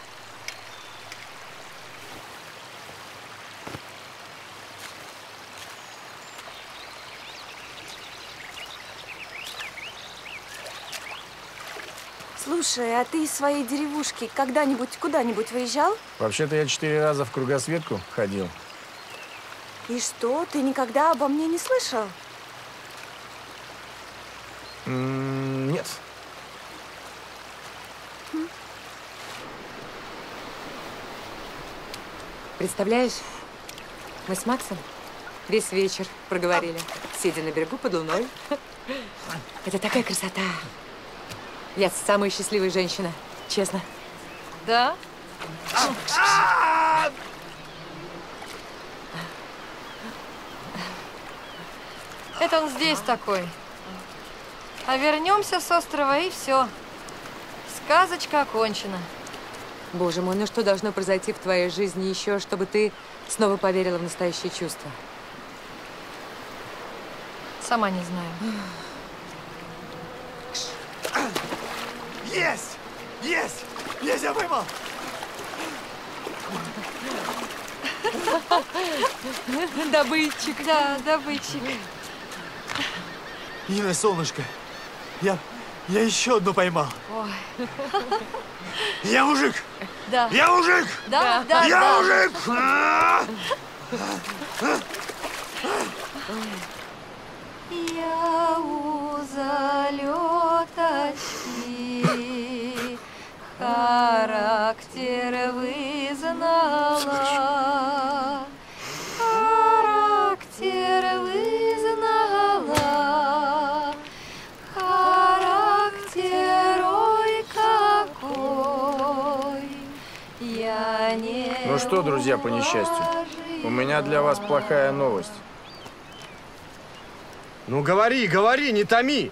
Слушай, а ты из своей деревушки когда-нибудь куда-нибудь выезжал? Вообще-то я четыре раза в кругосветку ходил. И что, ты никогда обо мне не слышал? М, нет. Представляешь, мы с Максом весь вечер проговорили, сидя на берегу под луной. Это такая красота. Я самая счастливая женщина, честно. Да? Это он здесь такой. А вернемся с острова, и все. Сказочка окончена. Боже мой, ну что должно произойти в твоей жизни еще, чтобы ты снова поверила в настоящее чувство? Сама не знаю. Есть! Есть! Есть, я поймал! Добытчик. Да, добытчик. Инна, солнышко, я, я еще одну поймал. Ой. Я мужик! Да. Я мужик! Да, да, Я да. мужик! Я у залеточки характер вызнала, характер вызнала, характер ой какой. Я не Ну что, друзья, по несчастью, у меня для вас плохая новость. Ну говори, говори, не томи.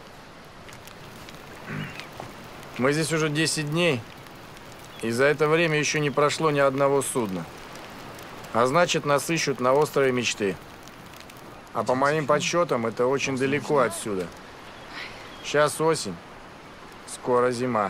Мы здесь уже десять дней, и за это время еще не прошло ни одного судна. А значит, нас ищут на острове Мечты. А по моим подсчетам, это очень далеко отсюда. Сейчас осень, скоро зима.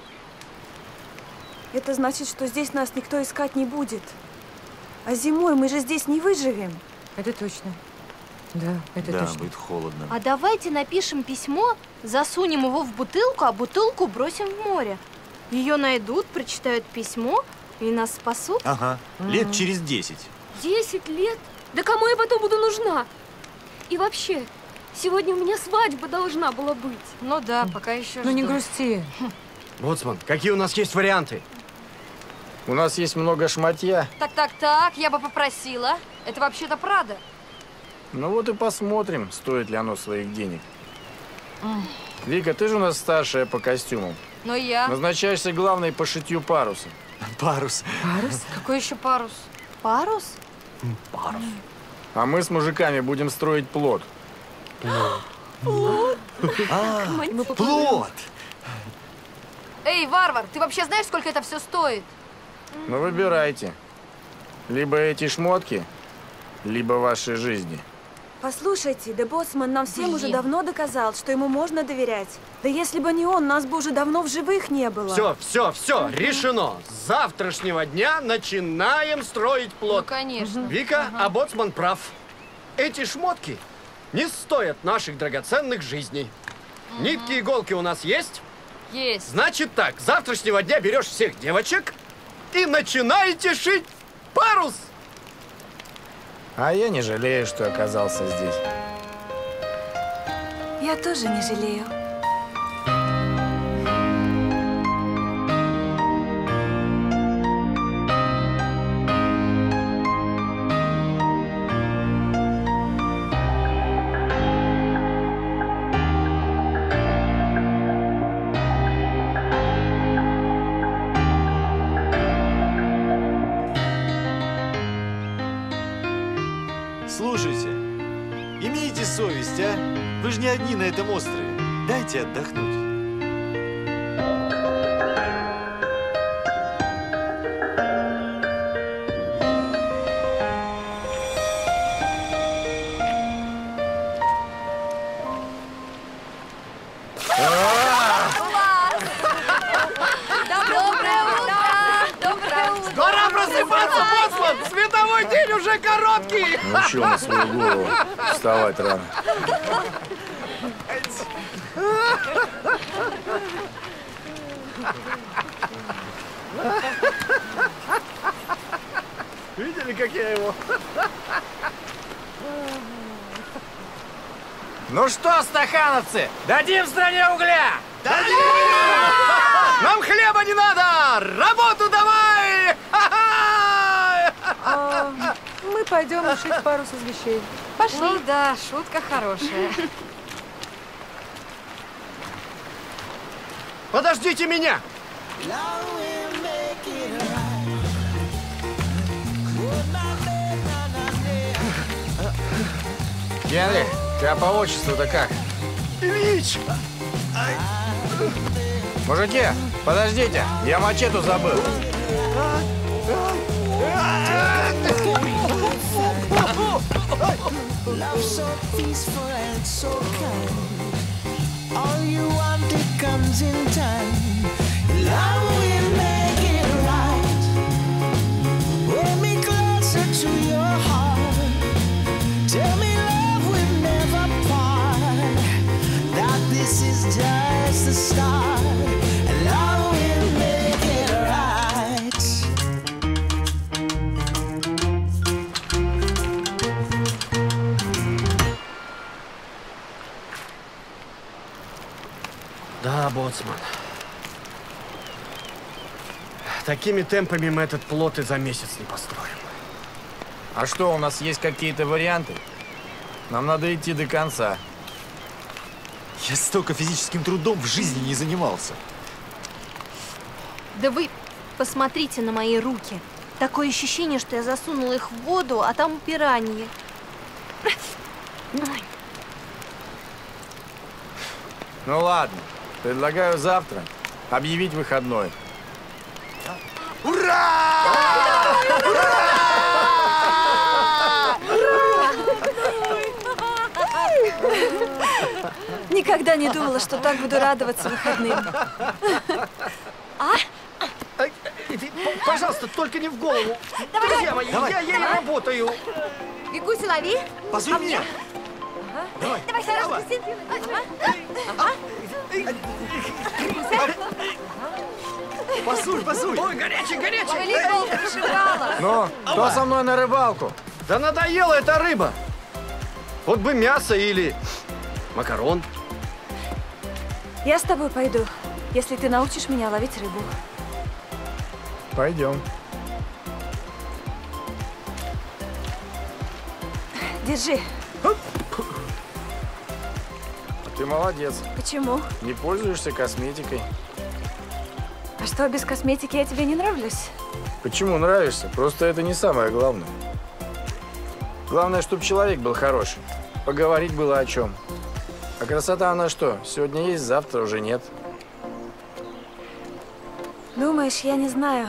Это значит, что здесь нас никто искать не будет. А зимой мы же здесь не выживем. Это точно. Да, это Да, точно. будет холодно. А давайте напишем письмо, засунем его в бутылку, а бутылку бросим в море. Ее найдут, прочитают письмо и нас спасут. Ага, лет через десять. Десять лет? Да кому я потом буду нужна? И вообще, сегодня у меня свадьба должна была быть. Ну да, пока еще Ну не жду. грусти. Боцман, какие у нас есть варианты? У нас есть много шматья. Так, так, так, я бы попросила. Это вообще-то Прада. Ну вот и посмотрим, стоит ли оно своих денег. М. Вика, ты же у нас старшая по костюмам. Но я... Назначаешься главной по шитью паруса. Парус. Парус? Какой еще парус? Парус? Парус. А мы с мужиками будем строить плот. Плот? А, Мы плот! Эй, варвар, ты вообще знаешь, сколько это все стоит? Ну выбирайте. Либо эти шмотки, либо ваши жизни. Послушайте, да боцман нам всем уже Блин. давно доказал, что ему можно доверять. Да если бы не он, нас бы уже давно в живых не было. Все, все, все, решено. С завтрашнего дня начинаем строить плот. Ну, конечно. Вика, а боцман прав. Эти шмотки не стоят наших драгоценных жизней. Нитки, иголки у нас есть? Есть. Значит так, с завтрашнего дня берешь всех девочек и начинаете шить парус. А я не жалею, что оказался здесь. Я тоже не жалею. Слушайте, имейте совесть, а? Вы же не одни на этом острове. Дайте отдохнуть. Доброе утро! Доброе утро! Пора просыпаться, боцман! Световой день уже короткий! Научил на свою голову вставать рано. Видели, как я его? Ну что, стахановцы, дадим стране угля? Дадим! Нам хлеба не надо! Работу давай! А, мы пойдем шить парус из вещей. Пошли. Ну да, шутка хорошая. Подождите меня! Генри, тебя по отчеству-то как? Ильич! Мужики, подождите, я мачету забыл. Love so peaceful and so kind. All you want, it comes in time. Love will make it right. Hold me closer to your heart. Tell me love will never part. That this is just the start. Love will make it right. Да, боцман. Такими темпами мы этот плот и за месяц не построим. А что, у нас есть какие-то варианты? Нам надо идти до конца. Я столько физическим трудом в жизни не занимался. Да вы посмотрите на мои руки. Такое ощущение, что я засунула их в воду, а там пираньи. Ну ладно, предлагаю завтра объявить выходной. Никогда не думала, что так буду радоваться выходным. А? Пожалуйста, только не в голову. Давай, Друзья давай. мои, Давай. я еле Давай. работаю. Викусь, лови. Позови А меня. мне? Давай. Давай, Сара, спусти. Ага. Пасуй, пасуй. Ой, горячий, горячий. Волейбол пришибала. Ну, кто со мной на рыбалку? Да надоела эта рыба. Вот бы мясо или макарон. Я с тобой пойду, если ты научишь меня ловить рыбу. Пойдем. Держи. Ты молодец. Почему? Не пользуешься косметикой. А что, без косметики я тебе не нравлюсь? Почему нравишься? Просто это не самое главное. Главное, чтобы человек был хороший. Поговорить было о чем. А красота она что? Сегодня есть, завтра уже нет. Думаешь, я не знаю.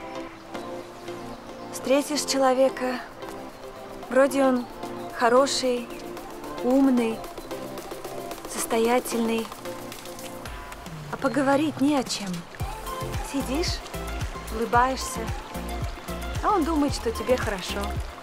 Встретишь человека, вроде он хороший, умный, состоятельный, а поговорить не о чем. Сидишь, улыбаешься, а он думает, что тебе хорошо.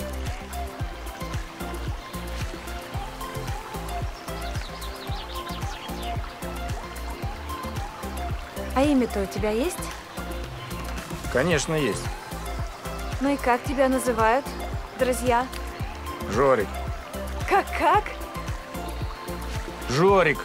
А имя-то у тебя есть? Конечно, есть. Ну и как тебя называют, друзья? Жорик. Как-как? Жорик.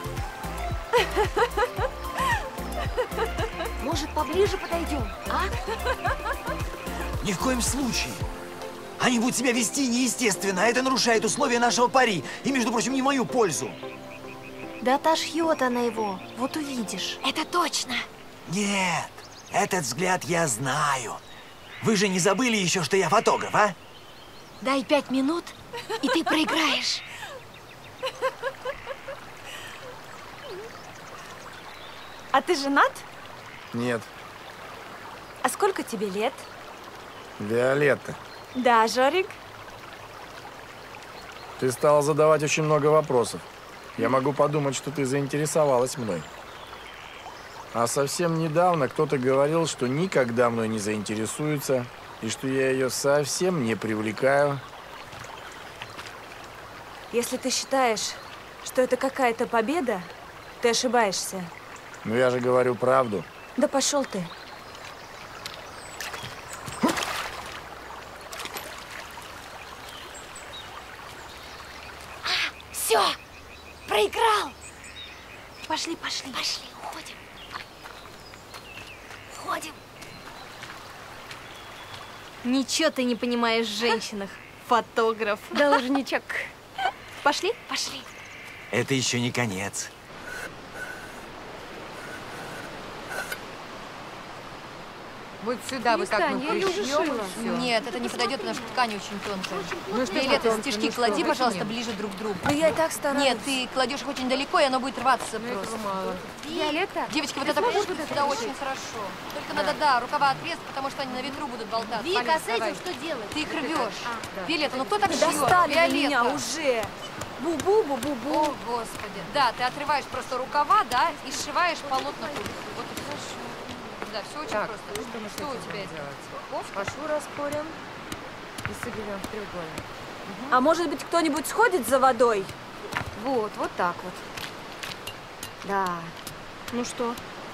Может, поближе подойдем, а? Ни в коем случае. Они будут себя вести неестественно, а это нарушает условия нашего пари. И, между прочим, не в мою пользу. Да отошьет она его, вот увидишь. Это точно. Нет, этот взгляд я знаю. Вы же не забыли еще, что я фотограф, а? Дай пять минут, и ты проиграешь. А ты женат? Нет. А сколько тебе лет? Виолетта, Да, Жорик. ты стала задавать очень много вопросов. Я могу подумать, что ты заинтересовалась мной. А совсем недавно кто-то говорил, что никогда мной не заинтересуется, и что я ее совсем не привлекаю. Если ты считаешь, что это какая-то победа, ты ошибаешься. Но я же говорю правду. Да пошел ты. Все, проиграл. Пошли, пошли, пошли, уходим. Уходим. Ничего ты не понимаешь в женщинах, фотограф. Должничок. Пошли? Пошли. Это еще не конец. А, Вот сюда вот так мы пришьем. Нет, это не подойдет, потому что ткань очень тонкая. Ну что Виолетта, потом? стежки Ну что, клади, выкинем? пожалуйста, ближе друг к другу. Ну я и так стараюсь. Нет, ты кладешь их очень далеко, и оно будет рваться просто. мало. Виолетта, девочки, вот это сможешь пушка вот это сюда пришить? очень хорошо. Только надо, да, рукава отрезать, потому что они на ветру будут болтаться. Вика, Полин, а с этим давай. что делать? Ты их рвешь. А, да. Виолетта, ну кто так Вы шьет? достали вы меня Виолетта. уже. Бу-бу-бу-бу-бу. О, Господи. Да, ты отрываешь просто рукава, да, и сшиваешь полотна куртки. Вот и хорошо. Да, все очень Так, просто. что мы с Что у этим тебя будем это? делать? Кофта? Пашу распорим и соберем в треугольник. А может быть, кто-нибудь сходит за водой? Вот, вот так вот. Да. Ну что?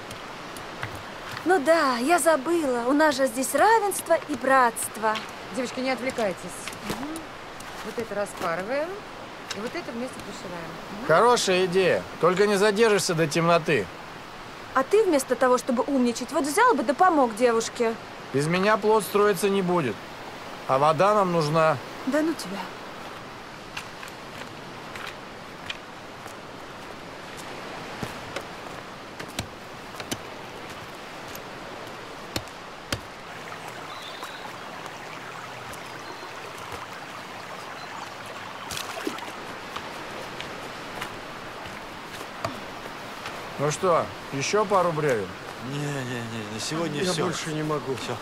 Ну да, я забыла. У нас же здесь равенство и братство. Девочки, не отвлекайтесь. Вот это распарываем, и вот это вместе пришиваем. Хорошая идея. Только не задержишься до темноты. А ты вместо того, чтобы умничать, вот взял бы да помог девушке. Без меня плод строиться не будет. А вода нам нужна. Да ну тебя. Ну что, еще пару бревен? Не-не-не, на сегодня Я все. больше не могу. Все.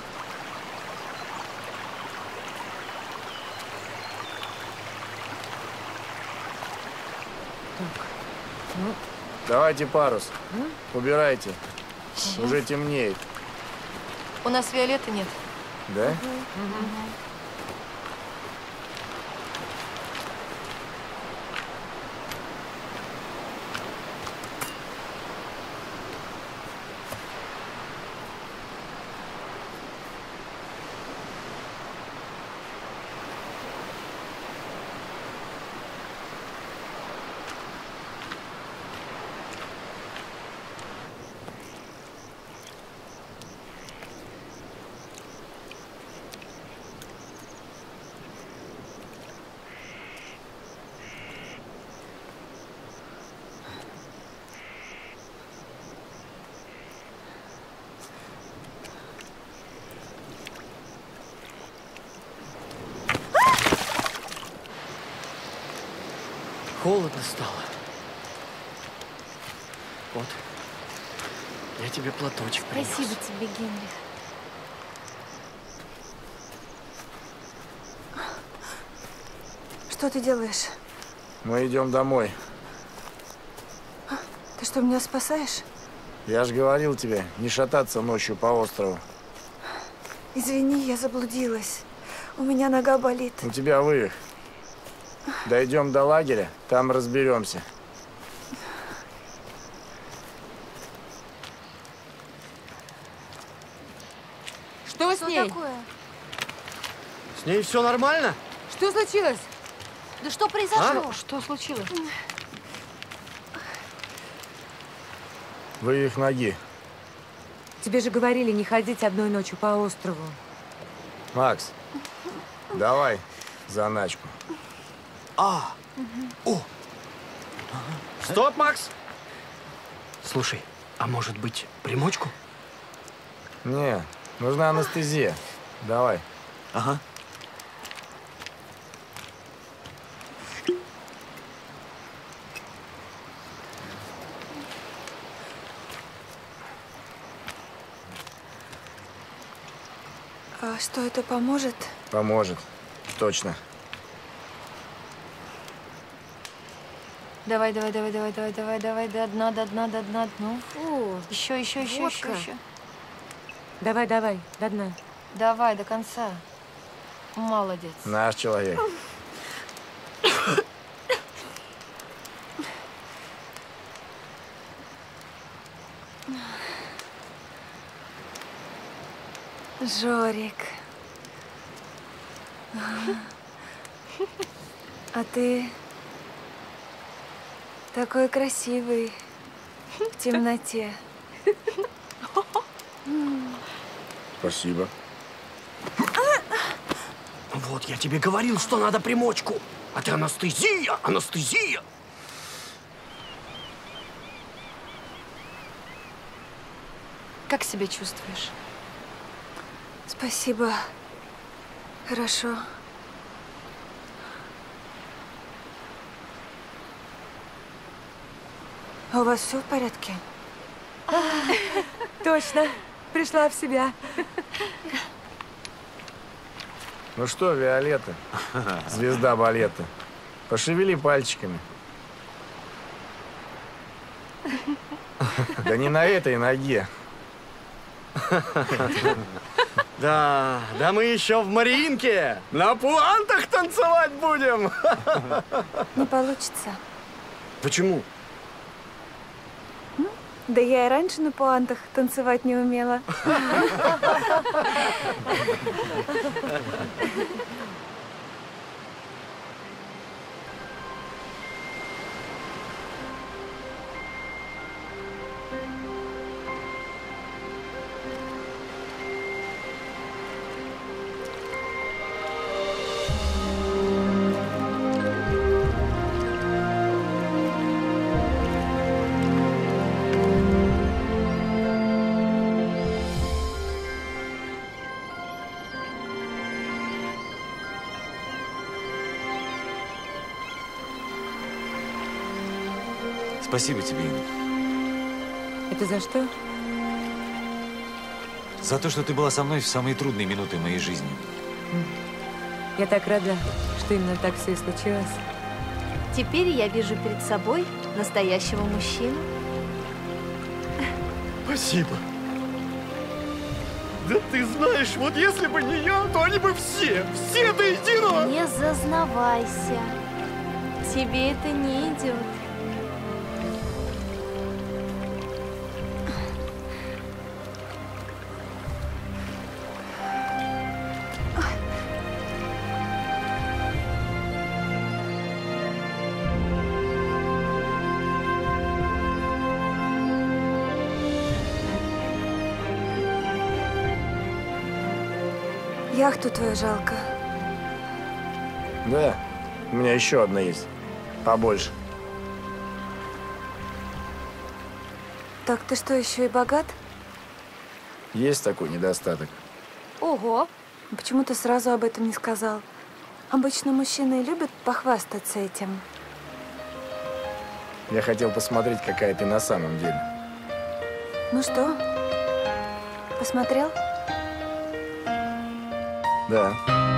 Давайте парус. Убирайте. Уже темнеет. У нас Виолетты нет. Да? Холодно стало. Вот. Я тебе платочек принес. Спасибо тебе, Генрих. Что ты делаешь? Мы идем домой. Ты что, меня спасаешь? Я же говорил тебе, не шататься ночью по острову. Извини, я заблудилась. У меня нога болит. У тебя вывих. Дойдем до лагеря, там разберемся. Что с Что ней? такое? С ней все нормально? Что случилось? Да что произошло? А? Что случилось? Вывих ноги. Тебе же говорили не ходить одной ночью по острову. Макс, давай заначку. А! О! Стоп, Макс! Слушай, а может быть, примочку? Не, нужна анестезия. Давай. Ага. А что, это поможет? Поможет. Точно. Давай, давай, давай, давай, давай, давай, давай, до дна, до дна, до дна. Ну, фу. Еще, еще, еще, еще, Водка. еще. Давай, давай, до дна. Давай, до конца. Молодец. Наш человек. Жорик. А ты такой красивый в темноте. Спасибо. Вот, я тебе говорил, что надо примочку. А ты анестезия, анестезия. Как себя чувствуешь? Спасибо. Хорошо. А у вас все в порядке? Точно. Пришла в себя. Ну что, Виолетта, звезда балета, пошевели пальчиками. Да не на этой ноге. Да, да мы еще в Мариинке на пуантах танцевать будем. Не получится. Почему? Да я и раньше на пуантах танцевать не умела. Спасибо тебе, Инна. Это за что? За то, что ты была со мной в самые трудные минуты моей жизни. Я так рада, что именно так все и случилось. Теперь я вижу перед собой настоящего мужчину. Спасибо. Да ты знаешь, вот если бы не я, то они бы все, все до единого. Не зазнавайся. Тебе это не идет. Яхту твою жалко. Да, у меня еще одна есть. Побольше. Так ты что, еще и богат? Есть такой недостаток. Ого! Почему ты сразу об этом не сказал? Обычно мужчины любят похвастаться этим. Я хотел посмотреть, какая ты на самом деле. Ну что, посмотрел? Да.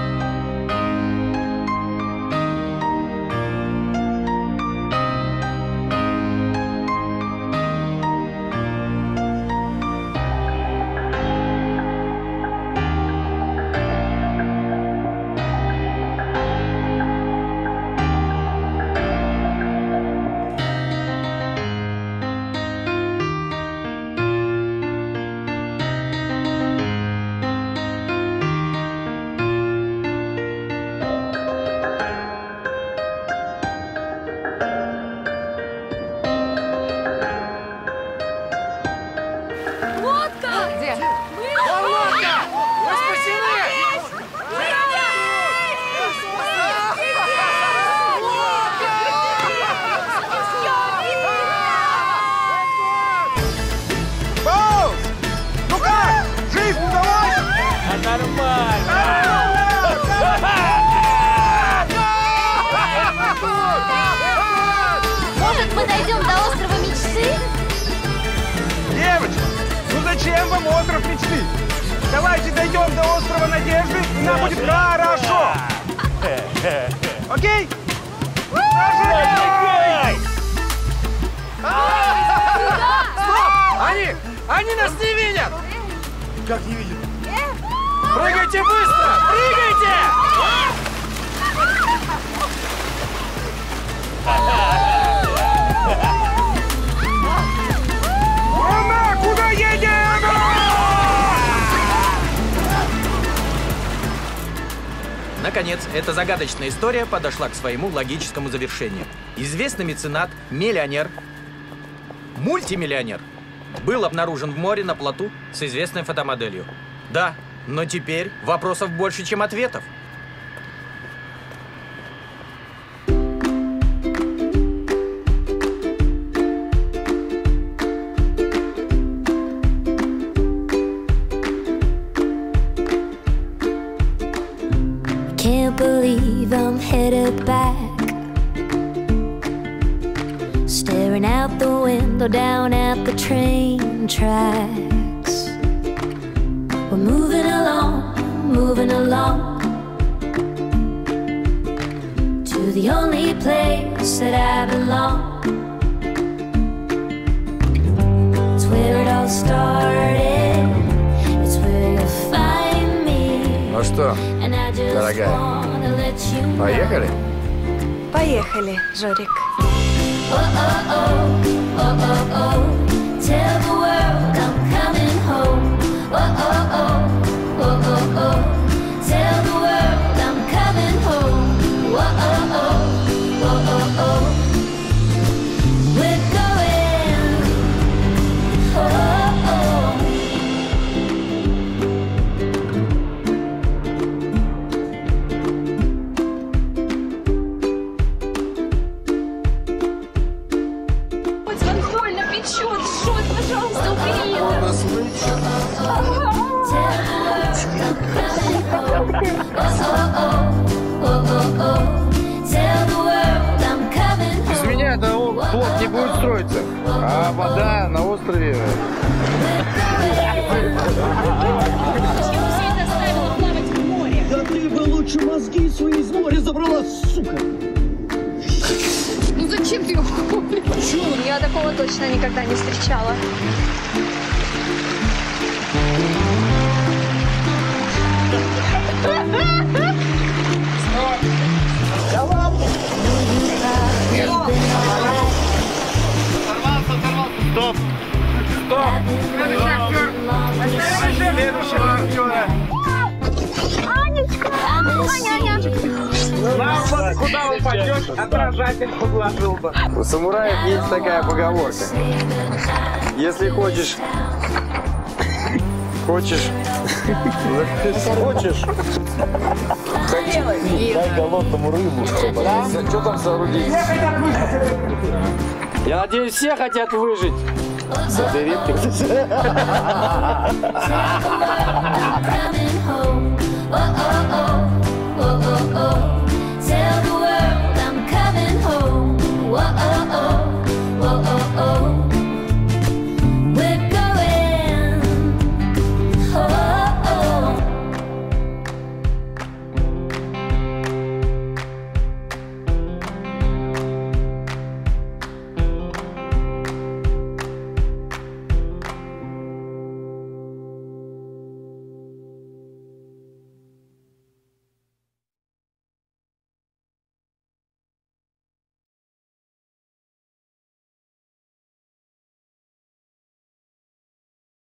Может, мы дойдем до острова мечты? Девочки, ну зачем вам остров мечты? Давайте дойдем до острова надежды, и нам будет хорошо. Окей? Стоп! Они! Они нас не видят! Как не видят? Прыгайте быстро! Прыгайте! Мама, куда едем? Наконец, эта загадочная история подошла к своему логическому завершению. Известный меценат, миллионер, мультимиллионер был обнаружен в море на плоту с известной фотомоделью. Да, но теперь вопросов больше, чем ответов. can't believe I'm headed back, staring out the window down at the train tracks. We're moving along, moving along to the only place that I belong. It's where it all started, it's where you'll find me. Ну что, And I just дорогая, wanna let you know. поехали? Поехали, Жорик. Oh, oh, oh, oh, oh, oh. Tell the world I'm coming home. Oh, oh, oh, oh, oh, oh. Tell the world I'm coming home. Oh, oh, oh, oh, oh, oh. We're going. Oh, oh, oh. Он больно печет, Жот, пожалуйста, убери это. Без меня это блок не будет строиться. А вода на острове... Да ты бы лучше мозги свои из моря забрала, сука! Ну зачем ты его Почему? Я такого точно никогда не встречала. Стоп! Стоп! Следующий актер! Следующего актера! Анечка! Аня! Лампа, куда упадешь, отражатель подложил бы. У самураев есть такая поговорка. Если хочешь... Хочешь... Хочешь... Дай голодному рыбу, чтобы... Что там соорудить? Я надеюсь, все хотят выжить. Забери ты.